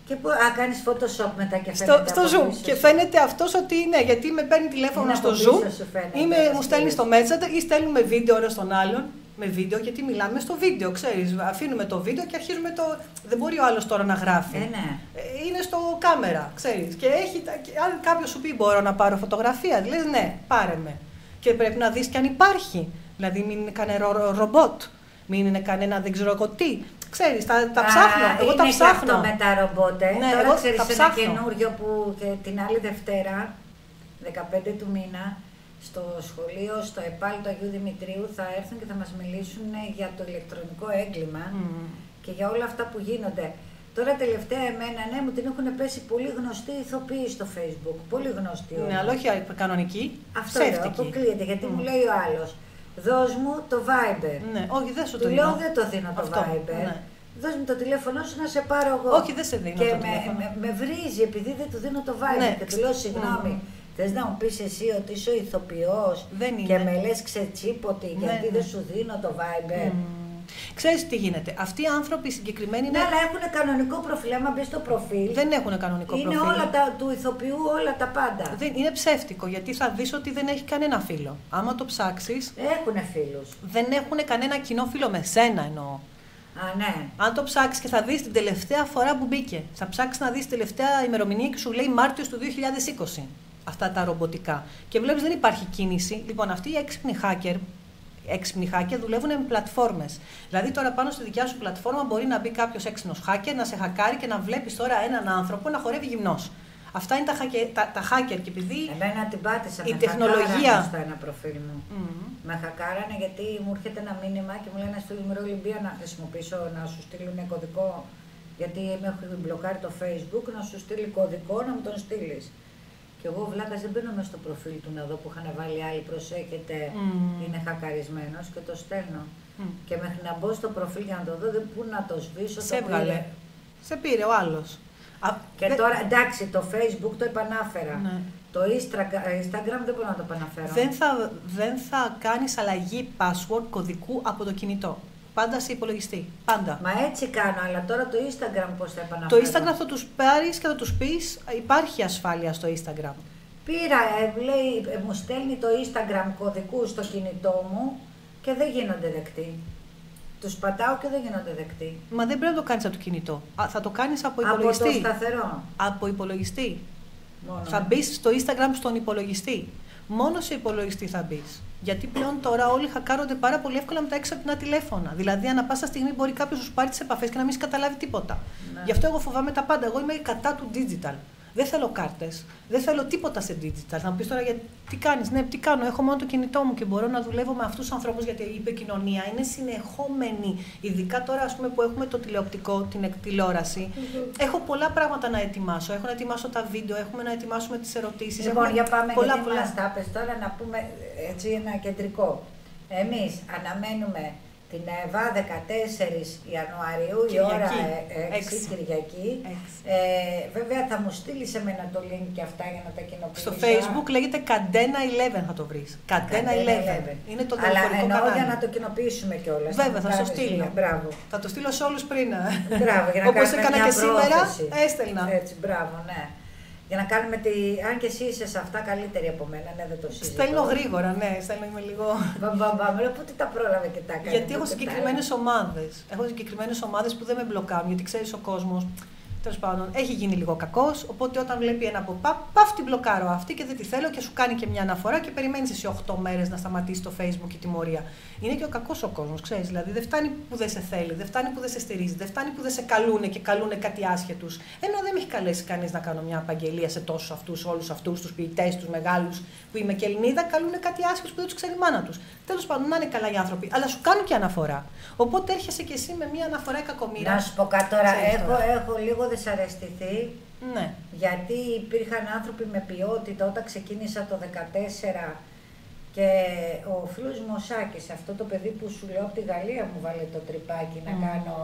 Και που, α, κάνεις Photoshop μετά και φαίνεται στο, στο Zoom. Πίσω, και φαίνεται αυτός ότι ναι, γιατί με παίρνει τηλέφωνο είναι στο Zoom, φαίνεται, ή με, μου στέλνει στο Messenger ή στέλνουμε βίντεο ένα στον άλλον. Με βίντεο, γιατί μιλάμε στο βίντεο, ξέρεις. Αφήνουμε το βίντεο και αρχίζουμε το. Δεν μπορεί ο άλλος τώρα να γράφει. Ε, ναι. Είναι στο κάμερα, ξέρεις. Και έχει, αν κάποιος σου πει μπορώ να πάρω φωτογραφία, λες ναι, πάρε με. Και πρέπει να δεις και αν υπάρχει. Δηλαδή μην είναι κανένα ρο, ρομπότ, μην είναι κανένα δεν ξέρω εγώ τι. Ξέρεις, τα, τα ψάχνω. Εγώ είναι τα ψάχνω. Αυτό με τα ρομπότ. Ε. Ναι, τώρα εγώ ξέρεις τα ένα ψάχνω. καινούριο που και την άλλη Δευτέρα, δεκαπέντε του μήνα, στο σχολείο, στο ΕΠΑΛ του Αγίου Δημητρίου θα έρθουν και θα μας μιλήσουν για το ηλεκτρονικό έγκλημα mm. και για όλα αυτά που γίνονται. Τώρα τελευταία εμένα, ναι, μου την έχουν πέσει πολύ γνωστοί ηθοποιοί στο Facebook, πολύ γνωστοί. Ναι, αλλά όχι κανονική, αυτό λέω, αποκλείεται, γιατί mm. μου λέει ο άλλος, δώσ' μου το Viber. Ναι, όχι, δεν σου το δίνω. Του λέω, δεν το δίνω το αυτό, Viber. Ναι. Δώσ' μου το τηλέφωνο σου να σε πάρω εγώ. Όχι, δεν σε δίνω και το με, με, με βρίζει επειδή δεν του δίνω το Viber. Ναι. Και του λέω, συγγνώμη. Mm. Θες να μου πεις εσύ ότι είσαι ο ηθοποιός και με λες ξετσίποτη γιατί δεν σου δίνω το Viber. Mm. Ξέρεις τι γίνεται. Αυτοί οι άνθρωποι συγκεκριμένοι είναι. Ναι, αλλά έχουν κανονικό προφίλ. Άμα μπεις στο προφίλ. Δεν έχουν κανονικό είναι προφίλ. Είναι όλα τα, του ηθοποιού, όλα τα πάντα. Δεν, είναι ψεύτικο γιατί θα δεις ότι δεν έχει κανένα φίλο. Άμα το ψάξεις. Έχουν φίλους. Δεν έχουν κανένα κοινό φίλο με σένα εννοώ. Α, ναι. Αν το ψάξεις και θα δεις την τελευταία φορά που μπήκε, θα ψάξεις να δεις την τελευταία ημερομηνία και σου λέει Μάρτιος του δύο χιλιάδες είκοσι. Αυτά τα ρομποτικά. Και βλέπεις δεν υπάρχει κίνηση. Λοιπόν, αυτοί οι έξυπνοι hacker, έξυπνοι hacker δουλεύουν με πλατφόρμες. Δηλαδή, τώρα πάνω στη δικιά σου πλατφόρμα μπορεί να μπει κάποιος έξυπνος hacker, να σε χακάρει και να βλέπεις τώρα έναν άνθρωπο να χορεύει γυμνός. Αυτά είναι τα hacker, τα, τα hacker και επειδή. Εμένα την πάτησα. Η με τεχνολογία. Στο ένα προφίλ μου. Mm-hmm. Με χακάρανε γιατί μου έρχεται ένα μήνυμα και μου λένε στο ημερό Ολυμπία να χρησιμοποιήσω, να σου στείλουν κωδικό. Γιατί με έχουν μπλοκάρει το Facebook, να σου στείλει κωδικό να μου τον στείλει. Και εγώ βλάκα δεν μπαίνω μέσα στο προφίλ του να δω που είχαν βάλει άλλοι, προσέχετε, mm. είναι χακαρισμένος και το στέλνω. Mm. Και μέχρι να μπω στο προφίλ για να το δω, δεν πού να το σβήσω. Σε έβγαλε. Σε πήρε ο άλλος. Και δε... τώρα εντάξει, το Facebook το επανάφερα. Ναι. Το Instagram δεν μπορώ να το επαναφέρω. Δεν θα, δεν θα κάνεις αλλαγή password κωδικού από το κινητό. Πάντα σε υπολογιστή. Πάντα. Μα έτσι κάνω, αλλά τώρα το Instagram πώς θα επαναφέρω. Το Instagram θα τους πάρεις και θα τους πεις υπάρχει ασφάλεια στο Instagram. Πήρα, ε, λέει, ε, μου στέλνει το Instagram κωδικού στο κινητό μου και δεν γίνονται δεκτοί. Τους πατάω και δεν γίνονται δεκτοί. Μα δεν πρέπει να το κάνεις από το κινητό. Α, θα το κάνεις από υπολογιστή. Από το σταθερό. Από υπολογιστή. Μόνο. Θα μπεις στο Instagram στον υπολογιστή. Μόνο σε υπολογιστή θα μπεις. Γιατί πλέον τώρα όλοι χακάρονται πάρα πολύ εύκολα με τα έξυπνα τηλέφωνα. Δηλαδή, ανά πάσα στιγμή μπορεί κάποιος να σου πάρει τις επαφές και να μην καταλάβει τίποτα. Ναι. Γι' αυτό εγώ φοβάμαι τα πάντα. Εγώ είμαι κατά του digital. Δεν θέλω κάρτες. Δεν θέλω τίποτα σε digital. Θα μου πεις τώρα γιατί τι κάνεις. Ναι, τι κάνω. Έχω μόνο το κινητό μου και μπορώ να δουλεύω με αυτούς τους ανθρώπους γιατί η επικοινωνία είναι συνεχόμενη. Ειδικά τώρα ας πούμε, που έχουμε το τηλεοπτικό, την τηλεόραση. Mm-hmm. Έχω πολλά πράγματα να ετοιμάσω. Έχω να ετοιμάσω τα βίντεο, έχουμε να ετοιμάσουμε τις ερωτήσεις. Λοιπόν, για πάμε πολλά, γιατί πολλά. Μας τα πες τώρα να πούμε έτσι ένα κεντρικό. Εμείς αναμένουμε την ΕΒΑ δεκατέσσερις Ιανουαρίου, Κυριακή. Η ώρα έξι, Κυριακή. Ε, βέβαια θα μου στείλεις εμένα το link και αυτά για να τα κοινοποιήσω. Στο Facebook λέγεται Καντένα έντεκα θα το βρεις. Καντένα έντεκα. Είναι το Αλλά εννοώ κανάλι. για να το κοινοποιήσουμε κιόλας. Βέβαια θα το στείλω. Μπράβο. Θα το στείλω σε όλους πριν. Μπράβο, για να όπως έκανα και σήμερα, έστελνα. Έτσι, μπράβο, ναι. Για να κάνουμε τη. Αν και εσύ είσαι σε αυτά καλύτερη από μένα, ναι, δεν το συζητώ. Στέλνω γρήγορα, ναι, στέλνω είμαι λίγο. Μπαμπαμπαμ, λέω πότε τα πρόλαβε και τα έκανε. Γιατί έχω συγκεκριμένες ομάδες. Έχω συγκεκριμένες ομάδες που δεν με μπλοκάρουν, γιατί ξέρεις ο κόσμος. Τέλος πάντων, έχει γίνει λίγο κακός. Οπότε όταν βλέπει ένα pop-up, παφ την μπλοκάρω αυτή και δεν τη θέλω και σου κάνει και μια αναφορά και περιμένεις εσύ οκτώ μέρες να σταματήσει το Facebook και τιμωρία. Είναι και ο κακός ο κόσμος, ξέρεις. Δηλαδή δεν φτάνει που δεν σε θέλει, δεν φτάνει που δεν σε στηρίζει, δεν φτάνει που δεν σε καλούνε και καλούνε κάτι άσχετους. Ενώ δεν με έχει καλέσει κανείς να κάνω μια απαγγελία σε τόσους αυτούς, όλους αυτούς τους ποιητές, τους μεγάλους που είμαι και Ελληνίδα, καλούνε κάτι άσχετος που δεν τους ξέρει η μάνα τους. Τέλος πάντων, να είναι καλά οι άνθρωποι, αλλά σου κάνουν και αναφορά. Οπότε έρχεσαι κι εσύ με μια αναφορά κακομοίρα. Να σου πω κάτι τώρα, έχω, έχω λίγο δυσαρεστηθεί. Ναι. Γιατί υπήρχαν άνθρωποι με ποιότητα όταν ξεκίνησα το δεκατέσσερα και ο φίλος Μωσάκης, αυτό το παιδί που σου λέω από τη Γαλλία μου βάλε το τρυπάκι mm. να κάνω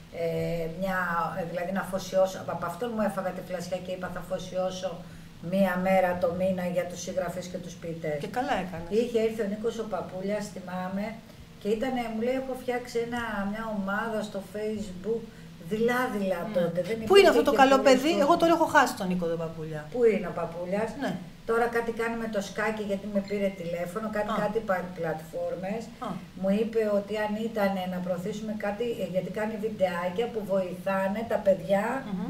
ε, μια, δηλαδή να αφοσιώσω, από αυτόν μου έφαγα τη φλασιά και είπα θα αφοσιώσω μία μέρα το μήνα για τους συγγραφείς και τους ποιητές. Και καλά έκανες. Είχε έρθει ο Νίκος ο Παπούλιας, θυμάμαι, και ήτανε, μου λέει έχω φτιάξει ένα, μια ομάδα στο Facebook, δειλά-δειλά Mm. τότε. Δεν Πού είναι αυτό το καλό πολύ παιδί, κόσμο. εγώ τώρα έχω χάσει τον Νίκο τον Παπούλια. Πού είναι ο Παπούλιας. Ναι. Τώρα κάτι κάνει με το σκάκι γιατί με πήρε τηλέφωνο, κάνει Α. κάτι πλατφόρμες. Α. Μου είπε ότι αν ήταν να προωθήσουμε κάτι, γιατί κάνει βιντεάκια που βοηθάνε τα παιδιά Mm-hmm.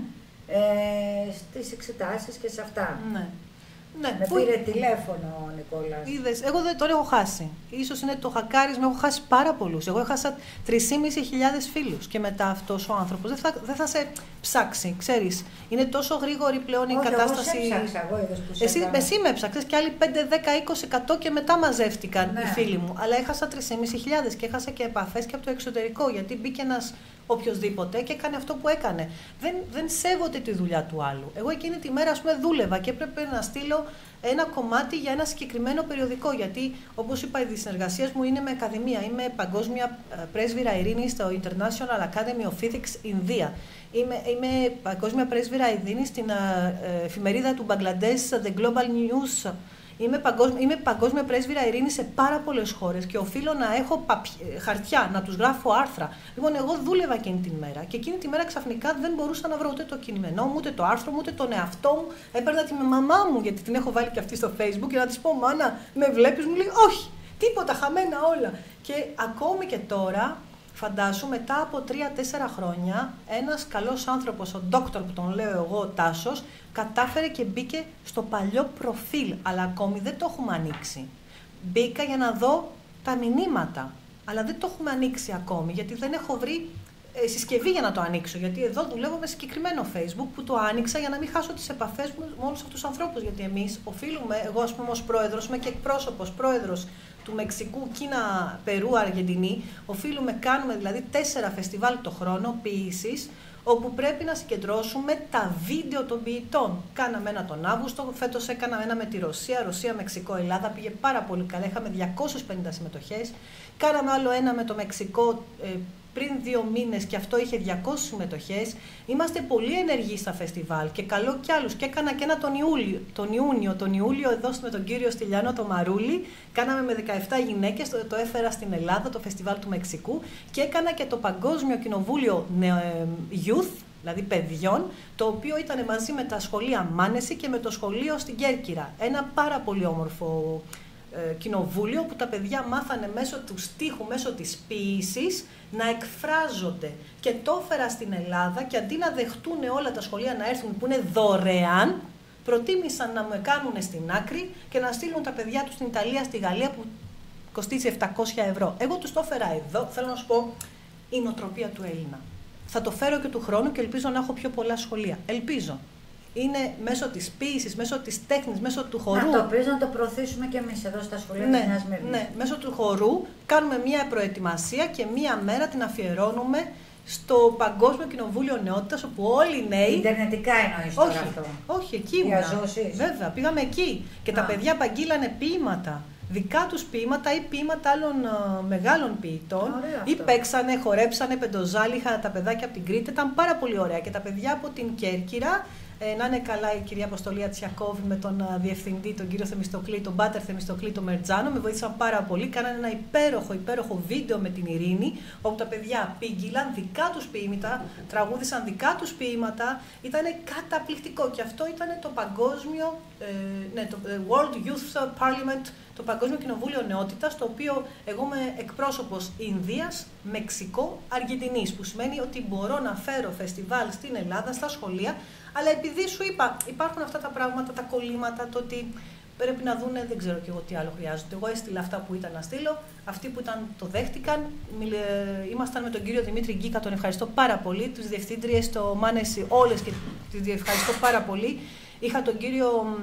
ε, στις εξετάσεις και σε αυτά. Ναι. Ναι, Με πού... πήρε τηλέφωνο ο Νικόλας. Είδες, εγώ δεν τον έχω χάσει. Ίσως είναι το χακάρισμα, έχω χάσει πάρα πολλούς. Εγώ έχασα τρεις και μισή χιλιάδες φίλους και μετά αυτός ο άνθρωπος δεν θα, δεν θα σε ψάξει, ξέρεις. Είναι τόσο γρήγορη πλέον η Όχι, κατάσταση. Εγώ σε ψάξα, εγώ είδες που σε Εσύ, έκανα. εσύ με έψαξες και άλλοι πέντε, δέκα, είκοσι τοις εκατό και μετά μαζεύτηκαν Ναι. οι φίλοι μου. Αλλά έχασα τρεις και μισή χιλιάδες και έχασα και επαφές και από το εξωτερικό. Γιατί μπήκε ένας οποιοδήποτε και έκανε αυτό που έκανε. Δεν, δεν σέβονται τη δουλειά του άλλου. Εγώ εκείνη τη μέρα, ας πούμε, δούλευα και έπρεπε να στείλω ένα κομμάτι για ένα συγκεκριμένο περιοδικό. Γιατί, όπως είπα, οι συνεργασίες μου είναι με ακαδημία. Είμαι παγκόσμια πρέσβυρα ειρήνης στο International Academy of Physics Ινδία. Είμαι, είμαι παγκόσμια πρέσβυρα ειρήνης στην uh, εφημερίδα του Μπαγκλαντές, The Global News. Είμαι παγκόσμια, είμαι παγκόσμια πρέσβυρα ειρήνης σε πάρα πολλές χώρες και οφείλω να έχω παπι... χαρτιά, να τους γράφω άρθρα. Λοιπόν, εγώ δούλευα εκείνη την μέρα και εκείνη τη μέρα ξαφνικά δεν μπορούσα να βρω ούτε το κείμενό μου, ούτε το άρθρο μου, ούτε τον εαυτό μου. Έπαιρνα τη μαμά μου, γιατί την έχω βάλει και αυτή στο Facebook, και να της πω: Μάνα, με βλέπεις? Μου λέει: Όχι, τίποτα, χαμένα όλα. Και ακόμη και τώρα, φαντάσου, μετά από τρία-τέσσερα χρόνια, ένας καλός άνθρωπος, ο ντόκτορ που τον λέω εγώ, ο Τάσος, κατάφερε και μπήκε στο παλιό προφίλ, αλλά ακόμη δεν το έχουμε ανοίξει. Μπήκα για να δω τα μηνύματα, αλλά δεν το έχουμε ανοίξει ακόμη, γιατί δεν έχω βρει ε, συσκευή για να το ανοίξω. Γιατί εδώ δουλεύω με συγκεκριμένο Facebook που το άνοιξα για να μην χάσω τις επαφές μου με όλους αυτούς τους ανθρώπους. Γιατί εμείς οφείλουμε, εγώ ας πούμε ως πρόεδρος, είμαι και εκπρόσωπος, πρόεδρος του Μεξικού, Κίνα, Περού, Αργεντινή, οφείλουμε, κάνουμε δηλαδή τέσσερα φεστιβάλ το χρόνο ποιήσης, όπου πρέπει να συγκεντρώσουμε τα βίντεο των ποιητών. Κάναμε ένα τον Αύγουστο, φέτος έκαναμε ένα με τη Ρωσία, Ρωσία, Μεξικό, Ελλάδα, πήγε πάρα πολύ καλά, είχαμε διακόσιες πενήντα συμμετοχές. Κάναμε άλλο ένα με το Μεξικό ε, πριν δύο μήνες και αυτό είχε διακόσιες συμμετοχές. Είμαστε πολύ ενεργοί στα φεστιβάλ και καλό κι άλλους. Και έκανα και ένα τον Ιούλιο, τον Ιούνιο, τον Ιούλιο εδώ με τον κύριο Στυλιάνο το Μαρούλι. Κάναμε με δεκαεπτά γυναίκες, το, το έφερα στην Ελλάδα, το φεστιβάλ του Μεξικού. Και έκανα και το Παγκόσμιο Κοινοβούλιο Youth, δηλαδή παιδιών, το οποίο ήταν μαζί με τα σχολεία Μάνεση και με το σχολείο στην Κέρκυρα. Ένα πάρα πολύ όμορφο ε, κοινοβούλιο που τα παιδιά μάθανε μέσω του στίχου, μέσω της ποίησης, να εκφράζονται. Και το έφερα στην Ελλάδα και αντί να δεχτούν όλα τα σχολεία να έρθουν που είναι δωρεάν, προτίμησαν να με κάνουν στην άκρη και να στείλουν τα παιδιά τους στην Ιταλία, στη Γαλλία που κοστίζει επτακόσια ευρώ. Εγώ τους το έφερα εδώ, θέλω να σου πω, η νοοτροπία του Έλληνα. Θα το φέρω και του χρόνου και ελπίζω να έχω πιο πολλά σχολεία. Ελπίζω. Είναι μέσω της ποίησης, μέσω της τέχνης, μέσω του χορού. Να το πεις, να το προωθήσουμε και εμείς εδώ στα σχολεία ναι, της Νέας Μύρνης. Ναι, μέσω του χορού κάνουμε μία προετοιμασία και μία μέρα την αφιερώνουμε στο Παγκόσμιο Κοινοβούλιο Νεότητας, όπου όλοι οι νέοι. Ιντερνετικά εννοείς τώρα όχι, αυτό? όχι, εκεί ήμουνα. Διαζώσεις. Βέβαια, πήγαμε εκεί. Και Α. τα παιδιά απαγγείλανε ποίηματα. Δικά τους ποίηματα ή ποίηματα άλλων uh, μεγάλων ποιητών. Ωραία Ή αυτό. παίξανε, χορέψανε, πεντοζάλι, είχα τα παιδάκια από την Κρήτη. Ήταν πάρα πολύ ωραία. Και τα παιδιά από την Κέρκυρα. Ε, να είναι καλά η κυρία Αποστολία Τσιακόβη με τον uh, διευθυντή, τον κύριο Θεμιστοκλή, τον Πάτερ Θεμιστοκλή, τον Μερτζάνο. Με βοήθησαν πάρα πολύ. Κάνανε ένα υπέροχο, υπέροχο βίντεο με την Ειρήνη, όπου τα παιδιά πήγγυλαν δικά τους ποίηματα, τραγούδισαν δικά τους ποίηματα. Ήταν καταπληκτικό. Και αυτό ήταν το παγκόσμιο, ε, ναι, το World Youth Parliament, το Παγκόσμιο Κοινοβούλιο Νεότητας, το οποίο εγώ είμαι εκπρόσωπος Ινδίας, Μεξικό, Αργεντινής, που σημαίνει ότι μπορώ να φέρω φεστιβάλ στην Ελλάδα, στα σχολεία, αλλά επειδή σου είπα, υπάρχουν αυτά τα πράγματα, τα κολλήματα, το ότι πρέπει να δούνε, δεν ξέρω κι εγώ τι άλλο χρειάζεται. Εγώ έστειλα αυτά που ήταν να στείλω, αυτοί που ήταν το δέχτηκαν. Ήμασταν με τον κύριο Δημήτρη Γκίκα, τον ευχαριστώ πάρα πολύ, τους διευθύντριες, το Μάνεση, όλες και τις ευχαριστώ πάρα πολύ. Είχα τον κύριο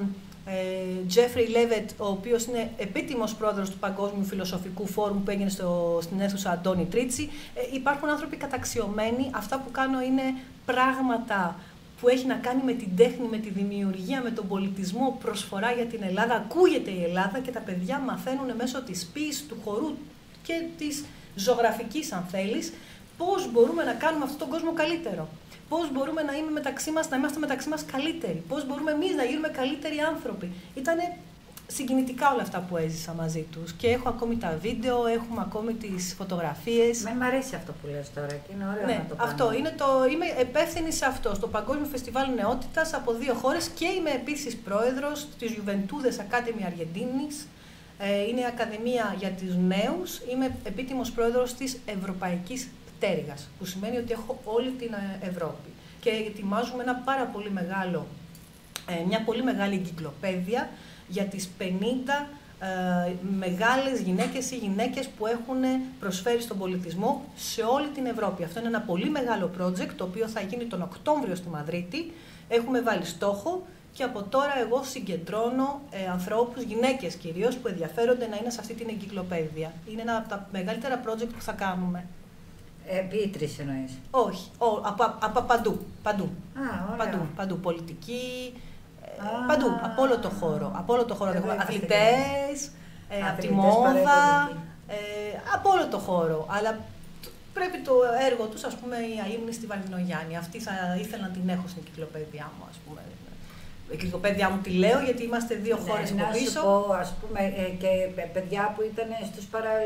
Τζέφρι Λέβετ, ο οποίος είναι επίτιμος πρόεδρος του Παγκόσμιου Φιλοσοφικού Φόρουμ που έγινε στο, στην αίθουσα Αντώνη Τρίτσι. Ε, υπάρχουν άνθρωποι καταξιωμένοι. Αυτά που κάνω είναι πράγματα που έχει να κάνει με την τέχνη, με τη δημιουργία, με τον πολιτισμό, προσφορά για την Ελλάδα. Ακούγεται η Ελλάδα και τα παιδιά μαθαίνουν μέσω της ποίησης, του χορού και της ζωγραφικής, αν θέλεις, πώς μπορούμε να κάνουμε αυτόν τον κόσμο καλύτερο. Πώς μπορούμε να, είμαι μεταξύ μας, να είμαστε μεταξύ μας καλύτεροι. Πώς μπορούμε εμείς να γίνουμε καλύτεροι άνθρωποι. Ήτανε συγκινητικά όλα αυτά που έζησα μαζί τους. Και έχω ακόμη τα βίντεο, έχουμε ακόμη τις φωτογραφίες. Με μ' αρέσει αυτό που λες τώρα και είναι ωραίο ναι, να το κάνω. Αυτό είναι το, είμαι υπεύθυνη σε αυτό, στο Παγκόσμιο Φεστιβάλ Νεότητας από δύο χώρες και είμαι επίσης πρόεδρος της Juventudes Academy Αργεντίνης. Είναι η Ακαδημία για τους νέους. Είμαι επίτιμος πρόεδρος της Ευρωπαϊκής Πτέρυγας, που σημαίνει ότι έχω όλη την Ευρώπη. Και ετοιμάζουμε ένα πάρα πολύ μεγάλο, μια πολύ μεγάλη εγκυκλοπαίδεια για τις πενήντα ε, μεγάλες γυναίκες ή γυναίκες που έχουν προσφέρει στον πολιτισμό σε όλη την Ευρώπη. Αυτό είναι ένα πολύ μεγάλο project, το οποίο θα γίνει τον Οκτώβριο στη Μαδρίτη. Έχουμε βάλει στόχο και από τώρα εγώ συγκεντρώνω ε, ανθρώπους, γυναίκες κυρίως, που ενδιαφέρονται να είναι σε αυτή την εγκυκλοπαίδεια. Είναι ένα από τα μεγαλύτερα project που θα κάνουμε. Ποιήτρες εννοείς? Όχι, ο, από, από παντού, παντού, Α, παντού, παντού, πολιτική, Α, παντού, από όλο το χώρο, από όλο το χώρο, εδώ αθλητές, ε, από τη μόδα, ε, από όλο το χώρο, αλλά πρέπει το έργο τους, ας πούμε, η Αείμνη στη Βαρδινογιάννη, αυτή θα ήθελα να την έχω στην εγκυκλοπαίδειά μου, ας πούμε. Η εγκυκλοπαίδειά μου τη λέω, γιατί είμαστε δύο ναι, χώρες από πίσω. Να σου πω, ας πούμε, και παιδιά που ήταν στους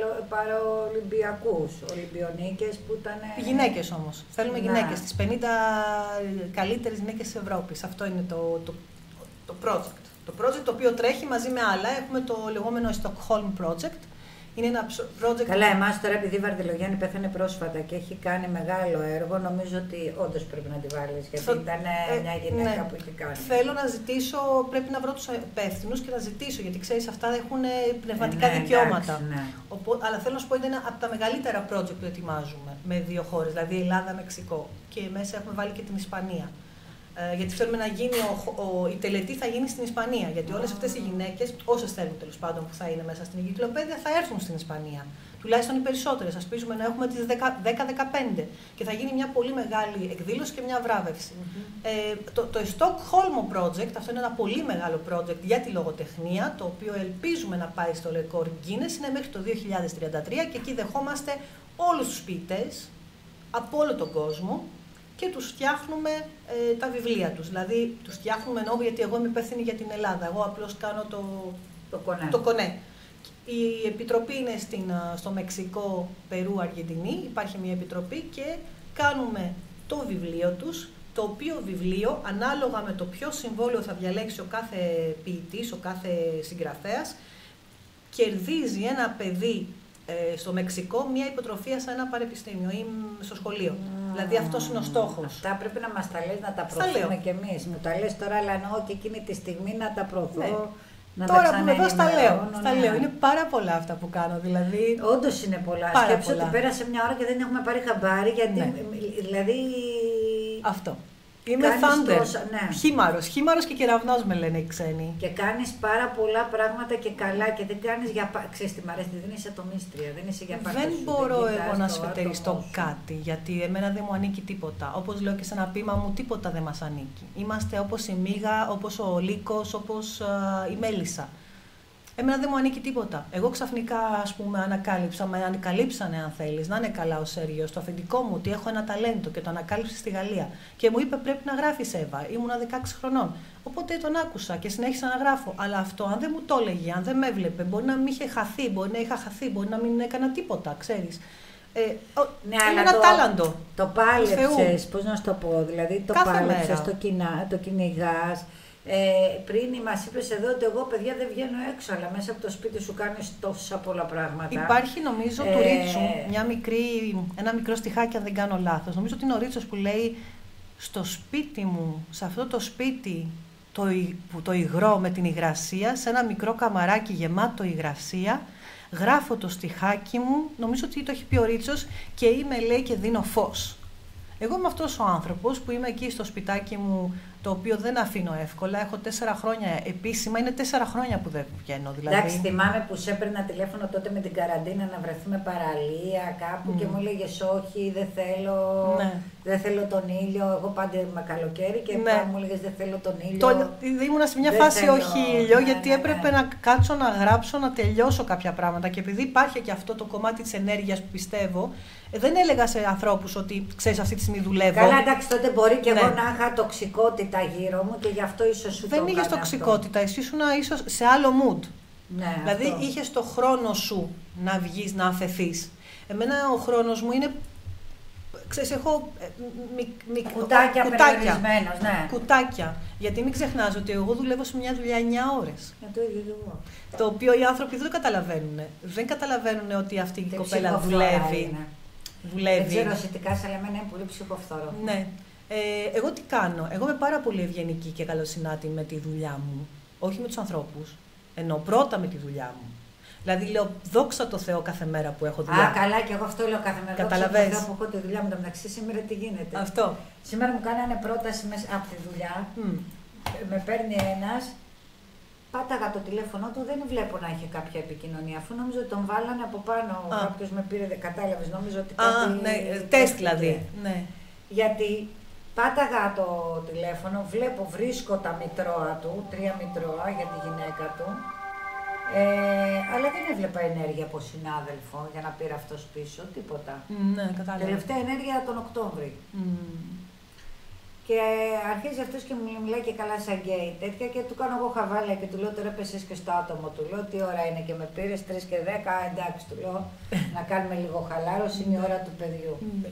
παραολυμπιακούς, Ολυμπιονίκες που ήταν... Γυναίκες όμως. Θέλουμε να. γυναίκες, τις πενήντα καλύτερες γυναίκες της Ευρώπης. Αυτό είναι το, το, το project. Το project το οποίο τρέχει μαζί με άλλα. Έχουμε το λεγόμενο Stockholm Project. Είναι ένα project... Καλά, εμάς τώρα, επειδή η Βαρδιλογιάννη πέθανε πρόσφατα και έχει κάνει μεγάλο έργο, νομίζω ότι όντως πρέπει να τη βάλεις, γιατί Θα... ήταν ε, μια γυναίκα ναι. που έχει κάνει. Θέλω να ζητήσω, πρέπει να βρω τους υπεύθυνους και να ζητήσω, γιατί ξέρεις, αυτά έχουν πνευματικά ε, ναι, δικαιώματα. Εντάξει, ναι. Οπό, αλλά θέλω να σου πω, είναι ένα από τα μεγαλύτερα project που ετοιμάζουμε με δύο χώρες, δηλαδή Ελλάδα, Μεξικό. Και μέσα έχουμε βάλει και την Ισπανία. Ε, γιατί θέλουμε να γίνει, ο, ο, η τελετή θα γίνει στην Ισπανία. Γιατί όλες αυτές οι γυναίκες, όσες θέλουν τέλος πάντων που θα είναι μέσα στην εγκυκλοπαίδεια, θα έρθουν στην Ισπανία. Τουλάχιστον οι περισσότερες. Ασπίζουμε να έχουμε τις δέκα δεκαπέντε. Και θα γίνει μια πολύ μεγάλη εκδήλωση και μια βράβευση. Mm-hmm. ε, το, το Stockholm Project, αυτό είναι ένα πολύ μεγάλο project για τη λογοτεχνία, το οποίο ελπίζουμε να πάει στο Record Guinness, είναι μέχρι το δύο χιλιάδες τριάντα τρία και εκεί δεχόμαστε όλους τους ποιητές από όλο τον κόσμο. Και τους φτιάχνουμε ε, τα βιβλία τους. Δηλαδή, τους φτιάχνουμε εννοώ, γιατί εγώ είμαι υπεύθυνη για την Ελλάδα. Εγώ απλώς κάνω το, το, κονέ. το κονέ. Η επιτροπή είναι στην, στο Μεξικό, Περού, Αργεντινή. Υπάρχει μια επιτροπή και κάνουμε το βιβλίο τους, το οποίο βιβλίο, ανάλογα με το ποιο συμβόλαιο θα διαλέξει ο κάθε ποιητής, ο κάθε συγγραφέας, κερδίζει ένα παιδί ε, στο Μεξικό μια υποτροφία σε ένα πανεπιστήμιο ή στο σχολείο. Mm. Δηλαδή αυτός είναι ο στόχος. Αυτά πρέπει να μας τα λες, να τα προωθούμε κι εμείς. Μου τα λες τώρα, αλλά εννοώ και εκείνη τη στιγμή να τα προωθώ. Ναι. Να τώρα τα που εδώ στα λέω, ναι. στα λέω. Είναι πάρα πολλά αυτά που κάνω. Δηλαδή... Όντως είναι πολλά. Σκέψου ότι πέρασε μια ώρα και δεν έχουμε πάρει χαμπάρι, γιατί ναι. δηλαδή... Αυτό. Είμαι Thunder, ναι. χήμαρος, χήμαρος και κεραυνός με λένε οι ξένοι. Και κάνεις πάρα πολλά πράγματα και καλά και δεν κάνεις για... Ξέρεις τι μ' αρέσει, δεν είσαι ατομίστρια, δεν είσαι για πάντα. Δεν σου, μπορώ δεν εγώ να σφετεριστώ κάτι, γιατί εμένα δεν μου ανήκει τίποτα. Όπως λέω και σε ένα ποίημα μου, τίποτα δεν μας ανήκει. Είμαστε όπως η μύγα, όπως ο λύκος, όπως uh, η μέλισσα. Εμένα δεν μου ανήκει τίποτα. Εγώ ξαφνικά, ας πούμε, ανακάλυψα, με ανακαλύψανε, αν θέλεις, να είναι καλά ο Σέργιος, το αφεντικό μου, ότι έχω ένα ταλέντο και το ανακάλυψε στη Γαλλία. Και μου είπε: πρέπει να γράφεις, Εύα. Ήμουνα δεκαέξι χρονών. Οπότε τον άκουσα και συνέχισα να γράφω. Αλλά αυτό, αν δεν μου το έλεγε, αν δεν με έβλεπε, μπορεί να μην είχε χαθεί, μπορεί να είχα χαθεί, μπορεί να μην έκανα τίποτα, ξέρεις. Ε, ναι, είναι ένα το, τάλαντο. Το πάλεψες, πώς να σου το πω, δηλαδή το πάλεψες, το, το κυνηγάς. Ε, πριν μας είπες εδώ ότι εγώ, παιδιά, δεν βγαίνω έξω, αλλά μέσα από το σπίτι σου κάνεις τόσα πολλά πράγματα. Υπάρχει, νομίζω, ε... του Ρίτσου μια μικρή, ένα μικρό στιχάκι, αν δεν κάνω λάθος. Νομίζω ότι είναι ο Ρίτσος που λέει: στο σπίτι μου, σε αυτό το σπίτι το, που το υγρό με την υγρασία, σε ένα μικρό καμαράκι γεμάτο υγρασία, γράφω το στιχάκι μου, νομίζω ότι το έχει πει ο Ρίτσος, και είμαι, λέει, και δίνω φως. Εγώ είμαι αυτός ο άνθρωπος που είμαι εκεί στο σπιτάκι μου, το οποίο δεν αφήνω εύκολα. Έχω τέσσερα χρόνια επίσημα, είναι τέσσερα χρόνια που δεν βγαίνω. Δηλαδή. Εντάξει, θυμάμαι που σε έπαιρνα τηλέφωνο τότε με την καραντίνα να βρεθούμε παραλία κάπου mm. και μου έλεγες όχι, δεν θέλω, ναι. δεν θέλω τον ήλιο. Εγώ πάντα είμαι καλοκαίρι και ναι. μου έλεγες δεν θέλω τον ήλιο. Το, ήμουνα σε μια δεν φάση θέλω, όχι ήλιο, ναι, γιατί ναι, έπρεπε ναι. να κάτσω να γράψω, να τελειώσω κάποια πράγματα. Και επειδή υπάρχει και αυτό το κομμάτι της ενέργειας που πιστεύω, δεν έλεγα σε ανθρώπους ότι ξέρεις αυτή τη στιγμή δουλεύω. Καλά, εντάξει, τότε μπορεί και ναι. εγώ να είχα τοξικότητα τοξικότητα γύρω μου και γι' αυτό ίσως σου δεν το είχες έκανε τοξικότητα, εσύ ήσουν ίσως σε άλλο mood. Ναι, δηλαδή αυτό. είχες το χρόνο σου να βγεις, να αφαιθείς. Εμένα ο χρόνος μου είναι, ξέρεις, έχω μι, μι, κουτάκια, κουτάκια, περιορισμένος, ναι. κουτάκια. Γιατί μην ξεχνάς ότι εγώ δουλεύω σε μια δουλειά εννιά ώρες. Για το ίδιο και εγώ. Το οποίο οι άνθρωποι δεν το καταλαβαίνουν. Δεν καταλαβαίνουν ότι αυτή η Τι κοπέλα ψυχοφθόρα δουλεύει. είναι. δουλεύει. Δεν ξέρω σχετικά, αλλά εμένα είναι πολύ ψυχοφθόρο. Ναι. Ε, εγώ τι κάνω. Εγώ είμαι πάρα πολύ ευγενική και καλοσυνάτη με τη δουλειά μου. Όχι με τους ανθρώπους. Ενώ πρώτα με τη δουλειά μου. Δηλαδή λέω δόξα τω Θεώ κάθε μέρα που έχω δουλειά. Α, καλά, και εγώ αυτό λέω κάθε μέρα. Καταλαβαίνεις. Δόξα τω Θεώ που έχω τη δουλειά μου. Το μεταξύ σήμερα τι γίνεται. Αυτό. Σήμερα μου κάνανε πρόταση μέσα από τη δουλειά. Mm. Με παίρνει ένας. Πάταγα το τηλέφωνο του, δεν βλέπω να είχε κάποια επικοινωνία. Αφού νόμιζα ότι τον βάλανε από πάνω. Κάποιος με πήρε, δεν κατάλαβες. Νόμιζα ότι κάτι. Α, ναι, τεστ δηλαδή. Ναι. Γιατί πάταγα το τηλέφωνο, βλέπω, βρίσκω τα μητρώα του, τρία μητρώα για τη γυναίκα του. Ε, αλλά δεν έβλεπα ενέργεια από συνάδελφο για να πήρε αυτός πίσω, τίποτα. Ναι, κατάλαβα. Τελευταία ενέργεια τον Οκτώβρη. Mm. Και αρχίζει αυτός και μου μιλάει και καλά σαν γκέι τέτοια και του κάνω εγώ χαβάλια και του λέω τώρα πέσες και στο άτομο. Του λέω τι ώρα είναι και με πήρες τρεις και δέκα, εντάξει του λέω να κάνουμε λίγο χαλάρωση, είναι η ώρα του παιδιού. Mm.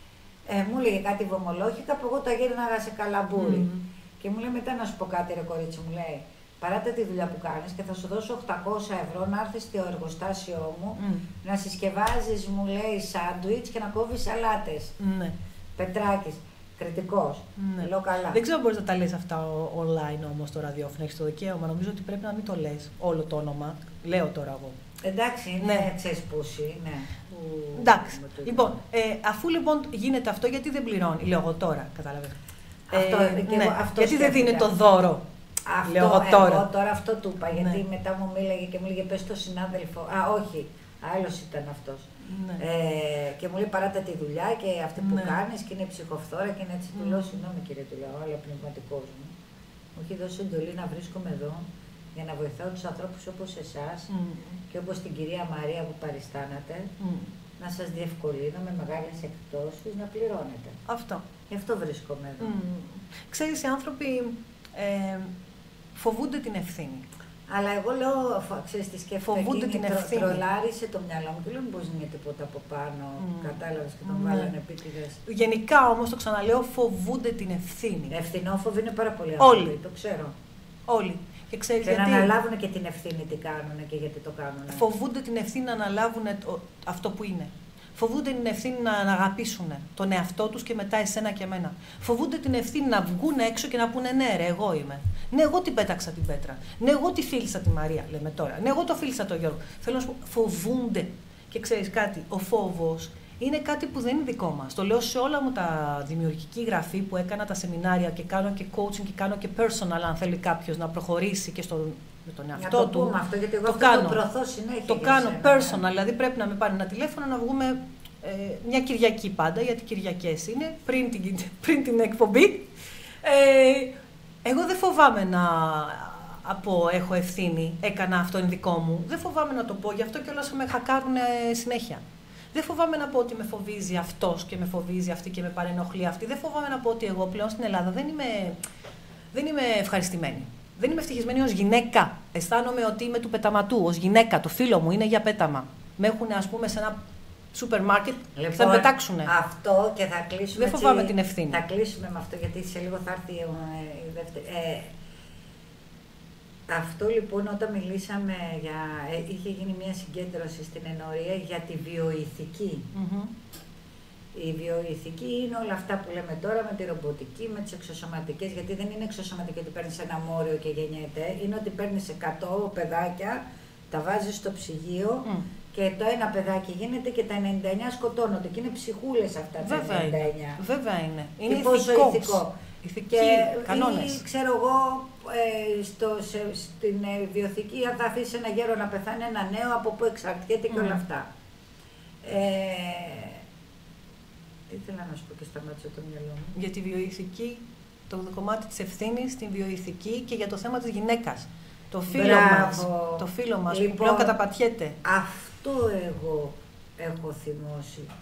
Ε, μου έλεγε κάτι βομολόχικα που εγώ τα γύρναγα σε καλαμπούρι. Mm. Και μου λέει μετά να σου πω κάτι ρε κορίτσι, μου λέει. Παράτα τη δουλειά που κάνεις και θα σου δώσω οκτακόσια ευρώ να έρθεις στο εργοστάσιό μου, mm. να συσκευάζεις, μου λέει, σάντουιτς και να κόβεις σαλάτες. Mm. Πετράκης, κριτικός. Mm. Λέω καλά. Δεν ξέρω αν μπορείς να τα λες αυτά online όμως στο ραδιόφωνο, έχεις το δικαίωμα. Νομίζω ότι πρέπει να μην το λες όλο το όνομα. Λέω τώρα εγώ. Εντάξει, είναι ναι. Ξεσπούση, ναι. Εντάξει. Λοιπόν, ε, αφού λοιπόν γίνεται αυτό, γιατί δεν πληρώνει, λέω εγώ τώρα, κατάλαβες. Αυτό, ε, και ναι. εγώ, αυτό γιατί σκέφτηκα. δεν δίνει το δώρο. Αυτό, λέω εγώ τώρα. Εγώ τώρα αυτό του είπα, γιατί ναι. μετά μου μίλαγε και μου έλεγε πες στο συνάδελφο. Α, όχι, άλλος ήταν αυτός. Ναι. Ε, και μου λέει παράτα τη δουλειά και αυτή που ναι. κάνεις και είναι ψυχοφθόρα και είναι έτσι. Mm. Του λέω συγγνώμη κύριε, του λέω, αλλά πνευματικός μου. Μου έχει δώσει εντολή να βρίσκομαι εδώ για να βοηθάω τους ανθρώπους όπως εσάς mm. και όπως την κυρία Μαρία που παριστάνατε, mm. να σας διευκολύνω με μεγάλες εκπτώσεις να πληρώνετε. Αυτό. Γι' αυτό βρίσκομαι εδώ. Mm. Ξέρεις, οι άνθρωποι ε, φοβούνται την ευθύνη. Αλλά εγώ λέω, ξέρεις τι σκέφτεται, φοβούνται την ευθύνη. Τρο, τρολάρισε το μυαλό μου και λέω μήπως είναι τίποτα από πάνω, mm. κατάλαβες και τον mm. βάλανε επίτηδες. Γενικά όμως, το ξαναλέω, φοβούνται την ευθύνη. Ευθυνόφοβοι είναι πάρα πολλοί άνθρωποι, όλοι. Το ξέρω. Όλοι. Και, ξέρεις, και γιατί... να αναλάβουν και την ευθύνη τι κάνουν και γιατί το κάνουν. Φοβούνται την ευθύνη να αναλάβουν αυτό που είναι. Φοβούνται την ευθύνη να αγαπήσουν τον εαυτό τους και μετά εσένα και εμένα. Φοβούνται την ευθύνη να βγουν έξω και να πούνε ναι, ρε, εγώ είμαι. Ναι, εγώ την πέταξα την Πέτρα. Ναι, εγώ τη φίλησα τη Μαρία, λέμε τώρα. Ναι, εγώ το φίλησα τον Γιώργο. Θέλω να σου πω, φοβούνται. Και ξέρεις κάτι, ο φόβος είναι κάτι που δεν είναι δικό μας. Το λέω σε όλα μου τα δημιουργική γραφή που έκανα, τα σεμινάρια και κάνω και coaching και κάνω και personal, αν θέλει κάποιος να προχωρήσει και στον. Με τον εαυτό το του. Πούμε αυτό, γιατί εγώ το αυτό κάνω. Το προωθώ συνέχεια. Το κάνω σένα, personal, ναι. Δηλαδή πρέπει να με πάρει ένα τηλέφωνο να βγούμε ε, μια Κυριακή πάντα, γιατί Κυριακές είναι, πριν την, πριν την εκπομπή. Ε, εγώ δεν φοβάμαι να πω έχω ευθύνη, έκανα αυτό είναι δικό μου. Δεν φοβάμαι να το πω, γι' αυτό κιόλας με χακάρουν συνέχεια. Δεν φοβάμαι να πω ότι με φοβίζει αυτός και με φοβίζει αυτή και με παρενοχλεί αυτή. Δεν φοβάμαι να πω ότι εγώ πλέον στην Ελλάδα δεν είμαι, δεν είμαι ευχαριστημένη. Δεν είμαι ευτυχισμένη ως γυναίκα. Αισθάνομαι ότι είμαι του πεταματού. Ως γυναίκα, το φίλο μου είναι για πέταμα. Με έχουν, ας πούμε, σε ένα σούπερ μάρκετ λοιπόν, και θα με πετάξουνε. Αυτό και θα κλείσουμε. Δεν φοβάμαι έτσι, την ευθύνη. Θα κλείσουμε με αυτό, γιατί σε λίγο θα έρθει η δεύτερη. Ε, αυτό λοιπόν, όταν μιλήσαμε για. Ε, είχε γίνει μια συγκέντρωση στην Ενορία για τη βιοειθική. Mm-hmm. Η βιοειθική είναι όλα αυτά που λέμε τώρα με τη ρομποτική, με τις εξωσωματικές, γιατί δεν είναι εξωσωματική ότι παίρνεις ένα μόριο και γεννιέται, είναι ότι παίρνεις εκατό παιδάκια, τα βάζεις στο ψυγείο mm. και το ένα παιδάκι γίνεται και τα ενενήντα εννιά σκοτώνονται και είναι ψυχούλες αυτά τα Βέβαια ενενήντα εννιά. Είναι. Βέβαια είναι. Είναι και πόσο ηθικό. Ηθική, και κανόνες. Ή, ξέρω εγώ, ε, στο, σε, στην ε, βιοειθική αν θα αφήσει ένα γέρο να πεθάνει ένα νέο, από πού εξαρτιέται mm. και όλα αυτά. Ε, Τι ήθελα να σου πω και σταμάτησα το μυαλό μου. Για τη βιοειθική, το κομμάτι της ευθύνης, την βιοειθική και για το θέμα της γυναίκας. Το φίλο μας, το φίλο μας λοιπόν, που πλέον καταπατιέται. Αυτό εγώ έχω θυμώσει.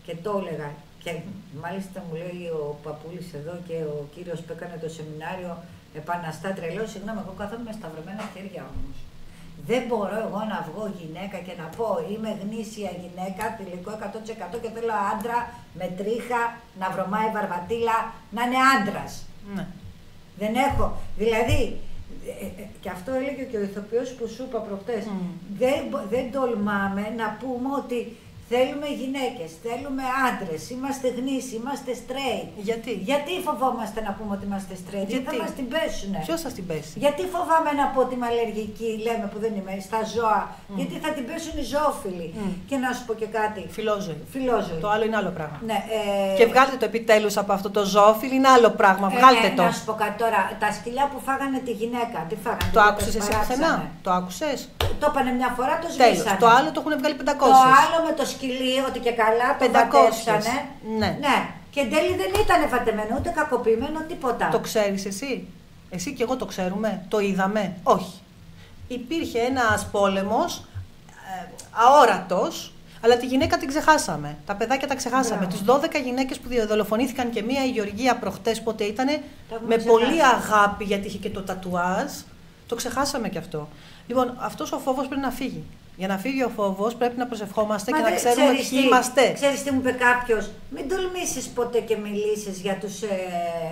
και το έλεγα. Και μάλιστα μου λέει ο παππούλης εδώ και ο κύριος που έκανε το σεμινάριο επαναστάτρια, λέω συγγνώμη, εγώ καθόμουν με σταυρωμένα χέρια όμως. Δεν μπορώ εγώ να βγω γυναίκα και να πω είμαι γνήσια γυναίκα, θηλυκό εκατό τοις εκατό και θέλω άντρα με τρίχα, να βρωμάει βαρβατήλα, να είναι άντρας. Ναι. Δεν έχω. Δηλαδή, και αυτό έλεγε και ο ηθοποιός που σου είπα προχτές, mm. δεν, δεν τολμάμε να πούμε ότι θέλουμε γυναίκες, θέλουμε άντρες, είμαστε γνήσιοι, είμαστε straight. Γιατί? Γιατί φοβόμαστε να πούμε ότι είμαστε straight, γιατί θα μας την πέσουνε. Ποιος θα την πέσει? Γιατί φοβάμαι να πω ότι είμαι αλλεργική, λέμε που δεν είμαι, στα ζώα, mm. γιατί θα την πέσουν οι ζωόφιλοι. Mm. Και να σου πω και κάτι. Φιλόζωοι. Φιλόζωοι. Το άλλο είναι άλλο πράγμα. Ναι, ε... Και βγάλτε το επιτέλους από αυτό το ζωόφιλ, είναι άλλο πράγμα. Βγάλτε ε, το. Να σου πω κάτι τώρα, τα σκυλιά που φάγανε τη γυναίκα, τι φάγανε? Το άκουσες εσύ πουθενά? Το άκουσες? Το είπανε μια φορά, το σβήσανε. Τέλος. Το άλλο το έχουν βγάλει πεντακόσιες. Το άλλο με το σκυλί, ότι και καλά το βατέψανε. Ναι. Ναι. Και εν τέλει δεν ήταν βατεμένο, ούτε κακοποιημένο, τίποτα. Το ξέρεις εσύ? Εσύ και εγώ το ξέρουμε? Το είδαμε? Όχι. Υπήρχε ένας πόλεμος ε, αόρατος, αλλά τη γυναίκα την ξεχάσαμε. Τα παιδάκια τα ξεχάσαμε. Τις δώδεκα γυναίκες που δολοφονήθηκαν και μία η Γεωργία προχτές, πότε ήτανε, με πολύ αγάπη, γιατί είχε και το τατουάζ. Το ξεχάσαμε κι αυτό. Λοιπόν, αυτός ο φόβος πρέπει να φύγει. Για να φύγει ο φόβος πρέπει να προσευχόμαστε. Μα και να ξέρουμε ποιοι τι, είμαστε. Ξέρεις τι μου είπε κάποιος? Μην τολμήσεις ποτέ και μιλήσεις για τους ε,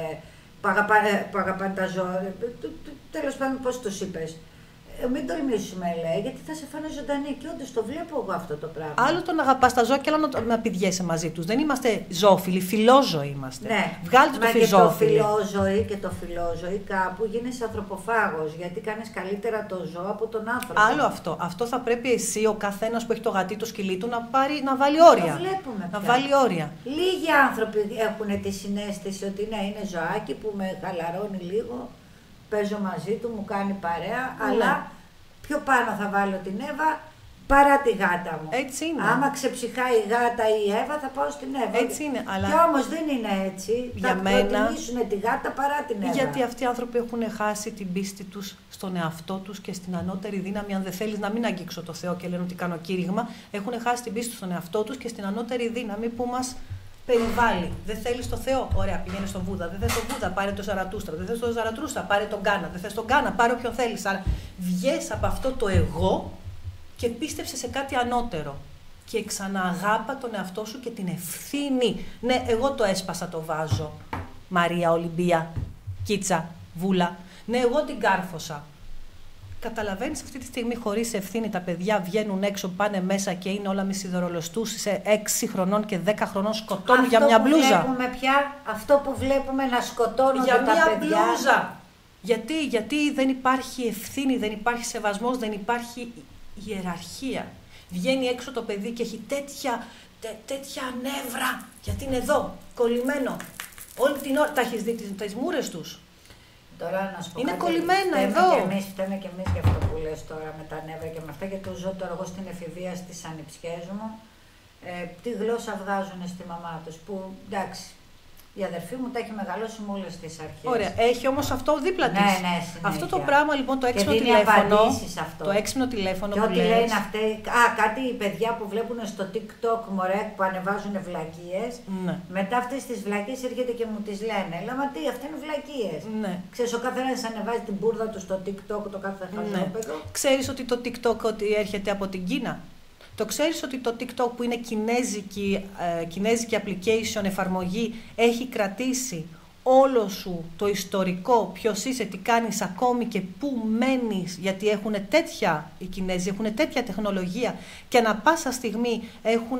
που αγαπάνε τα ζώα. Τέλος πάντων, πώς τους είπες? Μην τολμήσουμε, λέει, γιατί θα σε φάνε ζωντανή. Και όντως το βλέπω εγώ αυτό το πράγμα. Άλλο τον αγαπάς τα ζώα και άλλο να πηδιέσαι μαζί τους. Δεν είμαστε ζώφιλοι, φιλόζωοι είμαστε. Ναι. Βγάλτε το φιλόζωοι. Και το φιλόζωοι και το φιλόζωοι κάπου γίνεσαι ανθρωποφάγος. Γιατί κάνεις καλύτερα το ζώο από τον άνθρωπο. Άλλο αυτό. Αυτό θα πρέπει εσύ, ο καθένας που έχει το γατί, το σκυλί του, να, πάρει, να βάλει όρια. Το βλέπουμε να πια. βάλει όρια. Λίγοι άνθρωποι έχουν τη συναίσθηση ότι ναι, είναι ζωάκι που με χαλαρώνει λίγο. Παίζω μαζί του, μου κάνει παρέα, ναι. Αλλά πιο πάνω θα βάλω την Εύα παρά τη γάτα μου. Έτσι είναι. Άμα ξεψυχάει η γάτα ή η Εύα, θα πάω στην Εύα. Έτσι είναι. Αλλά... Και όμως δεν είναι έτσι. Για θα μένα... προτιμήσουν τη γάτα παρά την Εύα. Γιατί αυτοί οι άνθρωποι έχουν χάσει την πίστη τους στον εαυτό τους και στην ανώτερη δύναμη. Αν δεν θέλεις να μην αγγίξω το Θεό και λένε ότι κάνω κήρυγμα, έχουν χάσει την πίστη στον εαυτό τους και στην ανώτερη δύναμη που μας περιβάλλει. Δεν θέλεις το Θεό? Ωραία, πηγαίνει στον Βούδα. Δεν θες τον Βούδα, πάρε το Ζαρατούστρα. Δεν θες τον Ζαρατούστρα, πάρε τον Γκάνα. Δεν θες τον Γκάνα, πάρε όποιον θέλεις. Άρα βγες από αυτό το εγώ και πίστεψε σε κάτι ανώτερο. Και ξανααγάπα τον εαυτό σου και την ευθύνη. Ναι, εγώ το έσπασα το βάζο. Μαρία, Ολυμπία, Κίτσα, Βούλα. Ναι, εγώ την κάρφωσα. Καταλαβαίνεις αυτή τη στιγμή χωρίς ευθύνη τα παιδιά βγαίνουν έξω, πάνε μέσα και είναι όλα μισιδωρολοστούς σε έξι χρονών και δέκα χρονών σκοτώνουν για μια μπλούζα. Αυτό που βλέπουμε πια, αυτό που βλέπουμε να σκοτώνουν για τα παιδιά. Για μια μπλούζα. Γιατί, γιατί δεν υπάρχει ευθύνη, δεν υπάρχει σεβασμός, δεν υπάρχει ιεραρχία. Βγαίνει έξω το παιδί και έχει τέτοια, τέ, τέτοια νεύρα, γιατί είναι εδώ, κολλημένο. Όλη την ώρα, τα έχεις δει τις μούρες τους. Τώρα να σου πω είναι κάτι, κολλημένα φταίμε εδώ. Και εμείς, φταίμε και εμείς για αυτό που λες τώρα με τα νεύρα και με αυτά, γιατί το ζω τώρα εγώ στην εφηβεία στις ανιψιές μου. Ε, τι γλώσσα βγάζουν στη μαμά τους, που εντάξει, η αδερφή μου τα έχει μεγαλώσει με όλες τις αρχές. Ωραία, έχει όμως αυτό δίπλα της. Ναι, ναι, αυτό το πράγμα λοιπόν, το έξυπνο τηλέφωνο. Αυτό. Το έξυπνο τηλέφωνο και που ό,τι λες. λένε αυτοί, α, κάτι οι παιδιά που βλέπουν στο TikTok, μωρέ, που ανεβάζουν βλακίες. Ναι. Μετά αυτές τις βλακίες έρχεται και μου τις λένε. Έλα, μα τι, αυτά είναι βλακίες. Ναι. Ξέρεις, ο καθένας ανεβάζει την μπουρδα του στο TikTok, το κάθε χαζόπεδο. Ναι. Ξέρεις ότι το TikTok ότι έρχεται από την Κίνα? Το ξέρεις ότι το TikTok που είναι κινέζικη, ε, κινέζικη application, εφαρμογή, έχει κρατήσει όλο σου το ιστορικό, ποιος είσαι, τι κάνεις, ακόμη και πού μένεις, γιατί έχουν τέτοια, οι Κινέζοι έχουν τέτοια τεχνολογία και ανα πάσα στιγμή έχουν,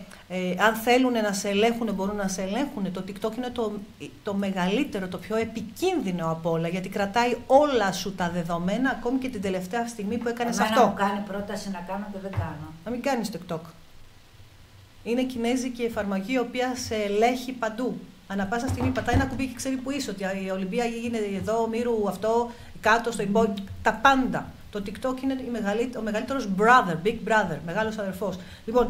ε, αν θέλουν να σε ελέγχουν, μπορούν να σε ελέγχουν. Το TikTok είναι το, το μεγαλύτερο, το πιο επικίνδυνο από όλα, γιατί κρατάει όλα σου τα δεδομένα, ακόμη και την τελευταία στιγμή που έκανες Εμένα αυτό. μου κάνει πρόταση να κάνω και δεν κάνω. Να μην κάνεις TikTok. Είναι κινέζικη εφαρμογή η οποία σε ελέγχει παντού. Ανά πάσα στιγμή πατάει ένα κουμπί και ξέρει που είσαι, ότι η Ολυμπία είναι εδώ, Μύρου, αυτό, κάτω, στο υπόγειο, τα πάντα. Το TikTok είναι η μεγαλύτερο, ο μεγαλύτερος brother, big brother, μεγάλος αδερφός. Λοιπόν,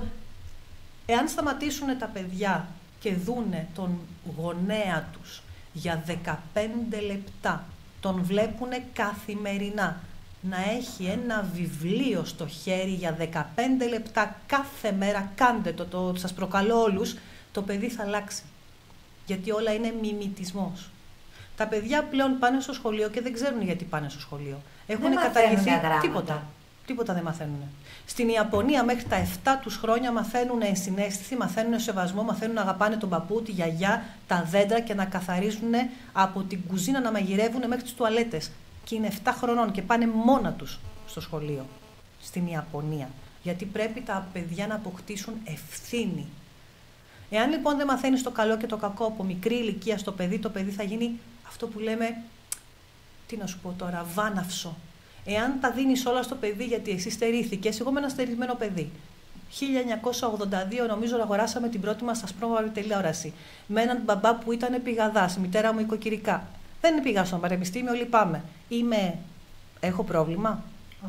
εάν σταματήσουν τα παιδιά και δούνε τον γονέα τους για δεκαπέντε λεπτά, τον βλέπουνε καθημερινά, να έχει ένα βιβλίο στο χέρι για δεκαπέντε λεπτά κάθε μέρα, κάντε το, το σας προκαλώ όλους, το παιδί θα αλλάξει. Γιατί όλα είναι μιμητισμός. Τα παιδιά πλέον πάνε στο σχολείο και δεν ξέρουν γιατί πάνε στο σχολείο. Έχουν καταργηθεί τίποτα. Τίποτα δεν μαθαίνουν. Στην Ιαπωνία μέχρι τα επτά τους χρόνια μαθαίνουν συναίσθηση, μαθαίνουν σεβασμό, μαθαίνουν να αγαπάνε τον παππού, τη γιαγιά, τα δέντρα και να καθαρίζουν από την κουζίνα, να μαγειρεύουν μέχρι τις τουαλέτες. Και είναι επτά χρονών και πάνε μόνα τους στο σχολείο. Στην Ιαπωνία. Γιατί πρέπει τα παιδιά να αποκτήσουν ευθύνη. Εάν λοιπόν δεν μαθαίνεις το καλό και το κακό από μικρή ηλικία στο παιδί, το παιδί θα γίνει αυτό που λέμε, τι να σου πω τώρα, βάναυσο. Εάν τα δίνεις όλα στο παιδί, γιατί εσύ στερήθηκες, εγώ είμαι ένα στερισμένο παιδί. χίλια εννιακόσια ογδόντα δύο νομίζω αγοράσαμε την πρώτη μας ασπρόμαυρη τηλεόραση. Με έναν μπαμπά που ήταν πηγαδάς, η μητέρα μου οικοκυρικά. Δεν πήγα στο πανεπιστήμιο, λυπάμαι. Είμαι... Έχω πρόβλημα? Oh.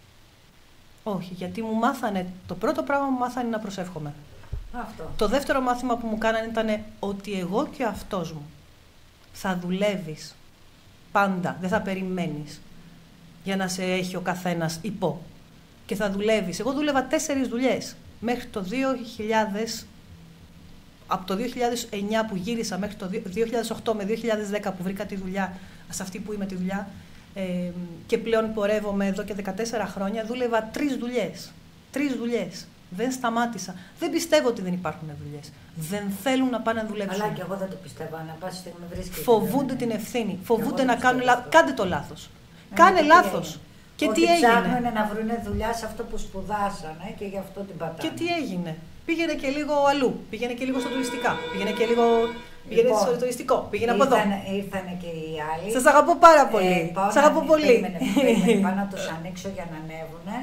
Όχι, γιατί μου μάθανε, το πρώτο πράγμα που μου μάθανε είναι να προσεύχομαι. Αυτό. Το δεύτερο μάθημα που μου κάνανε ήταν ότι εγώ και ο αυτός μου θα δουλεύεις πάντα, δεν θα περιμένεις για να σε έχει ο καθένας υπό. Και θα δουλεύεις. Εγώ δούλευα τέσσερις δουλειές μέχρι το δύο χιλιάδες, από το δύο χιλιάδες εννιά που γύρισα μέχρι το δύο χιλιάδες οκτώ με δύο χιλιάδες δέκα που βρήκα τη δουλειά, σε αυτή που είμαι τη δουλειά, ε, και πλέον πορεύομαι εδώ και δεκατέσσερα χρόνια, δούλευα τρεις δουλειές. Τρεις δουλειές. Δεν σταμάτησα. Δεν πιστεύω ότι δεν υπάρχουν δουλειές. Δεν θέλουν να πάνε να δουλέψουν. Αλλά και εγώ δεν το πιστεύω. Να πας στιγμή βρίσκεται. Φοβούνται την ευθύνη. Φοβούνται να κάνουν λάθος. Κάντε το λάθος. Κάνε λάθος. Και ότι τι έγινε. Ψάχνουν να βρουν δουλειά σε αυτό που σπουδάσανε και γι' αυτό την πατάνε. Και τι έγινε. Πήγαινε και λίγο αλλού. Πήγαινε και λίγο στο τουριστικά. Πήγαινε και λίγο. Πήγαινε λοιπόν, στο τουριστικό. Πήγαινε από εδώ. Ήρθανε και οι άλλοι. Σας αγαπώ πάρα πολύ. Ε, Σας αγαπώ πολύ. Πάω να τους ανοίξω για να ανέβουνε.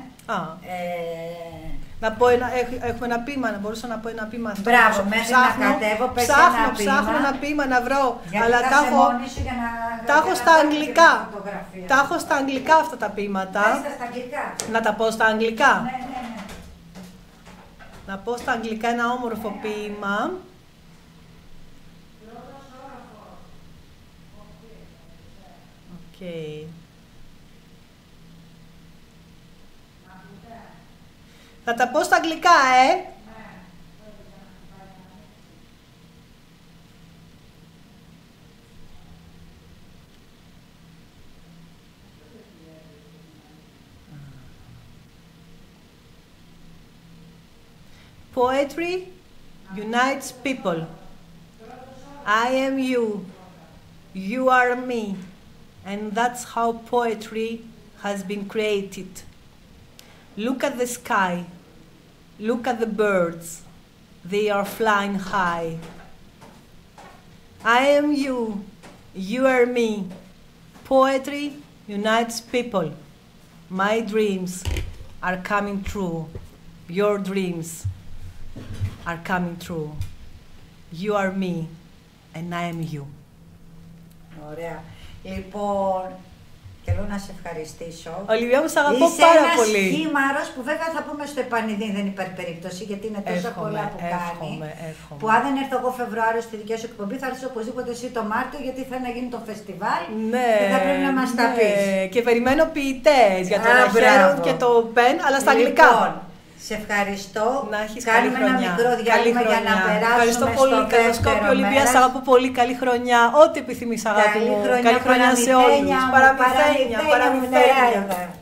Ε, να πω ένα, έχουμε ένα ποίημα, να μπορούσα να πω ένα ποίημα. Μπράβο, μέχρι να κατέβω, πες ψάχνω, ένα ποίημα. Ψάχνω ένα ποίημα να βρω, γιατί αλλά τα έχω, να, τα έχω στα αγγλικά. Τα έχω στα αγγλικά αυτά τα ποίηματα. Στα αγγλικά. Να τα πω στα αγγλικά. Ναι, ναι, ναι. Να πω στα αγγλικά ένα όμορφο ποίημα. Οκ. Okay. Θα τα πω στα αγγλικά, ε! Poetry unites people. I am you. You are me. And that's how poetry has been created. Look at the sky. Look at the birds. They are flying high. I am you. You are me. Poetry unites people. My dreams are coming true. Your dreams are coming true. You are me and I am you. Ωραία. Λοιπόν, θέλω να σε ευχαριστήσω. Ολιβιά μου, σ' αγαπώ Είσαι πάρα ένας πολύ. Είσαι χήμαρος που βέβαια θα πούμε στο επανειδή, δεν υπάρχει περίπτωση, γιατί είναι τόσα εύχομαι, πολλά που εύχομαι, κάνει. εύχομαι. Που αν δεν έρθω εγώ Φεβρουάριο στη δική σου εκπομπή, θα έρθεις οπωσδήποτε εσύ το Μάρτιο, γιατί θα να γίνει το φεστιβάλ. Ναι, και θα πρέπει να μας ναι. τα πεις. Και περιμένω ποιητές για το Αχέρον και το Πεν, αλλά στα αγγλικά. Λοιπόν, σε ευχαριστώ. Να έχεις Κάνουμε καλή χρονιά. ένα μικρό διάλειμμα για να περάσουμε. Ευχαριστώ πολύ. Στο Καλλιδοσκόπιο Ολυμπία, σ' αγαπώ πολύ. Καλή χρονιά. Ό,τι επιθυμείς, αγάπη μου. Καλή χρονιά σε όλους. Παραμυθένια, παραμυθένια.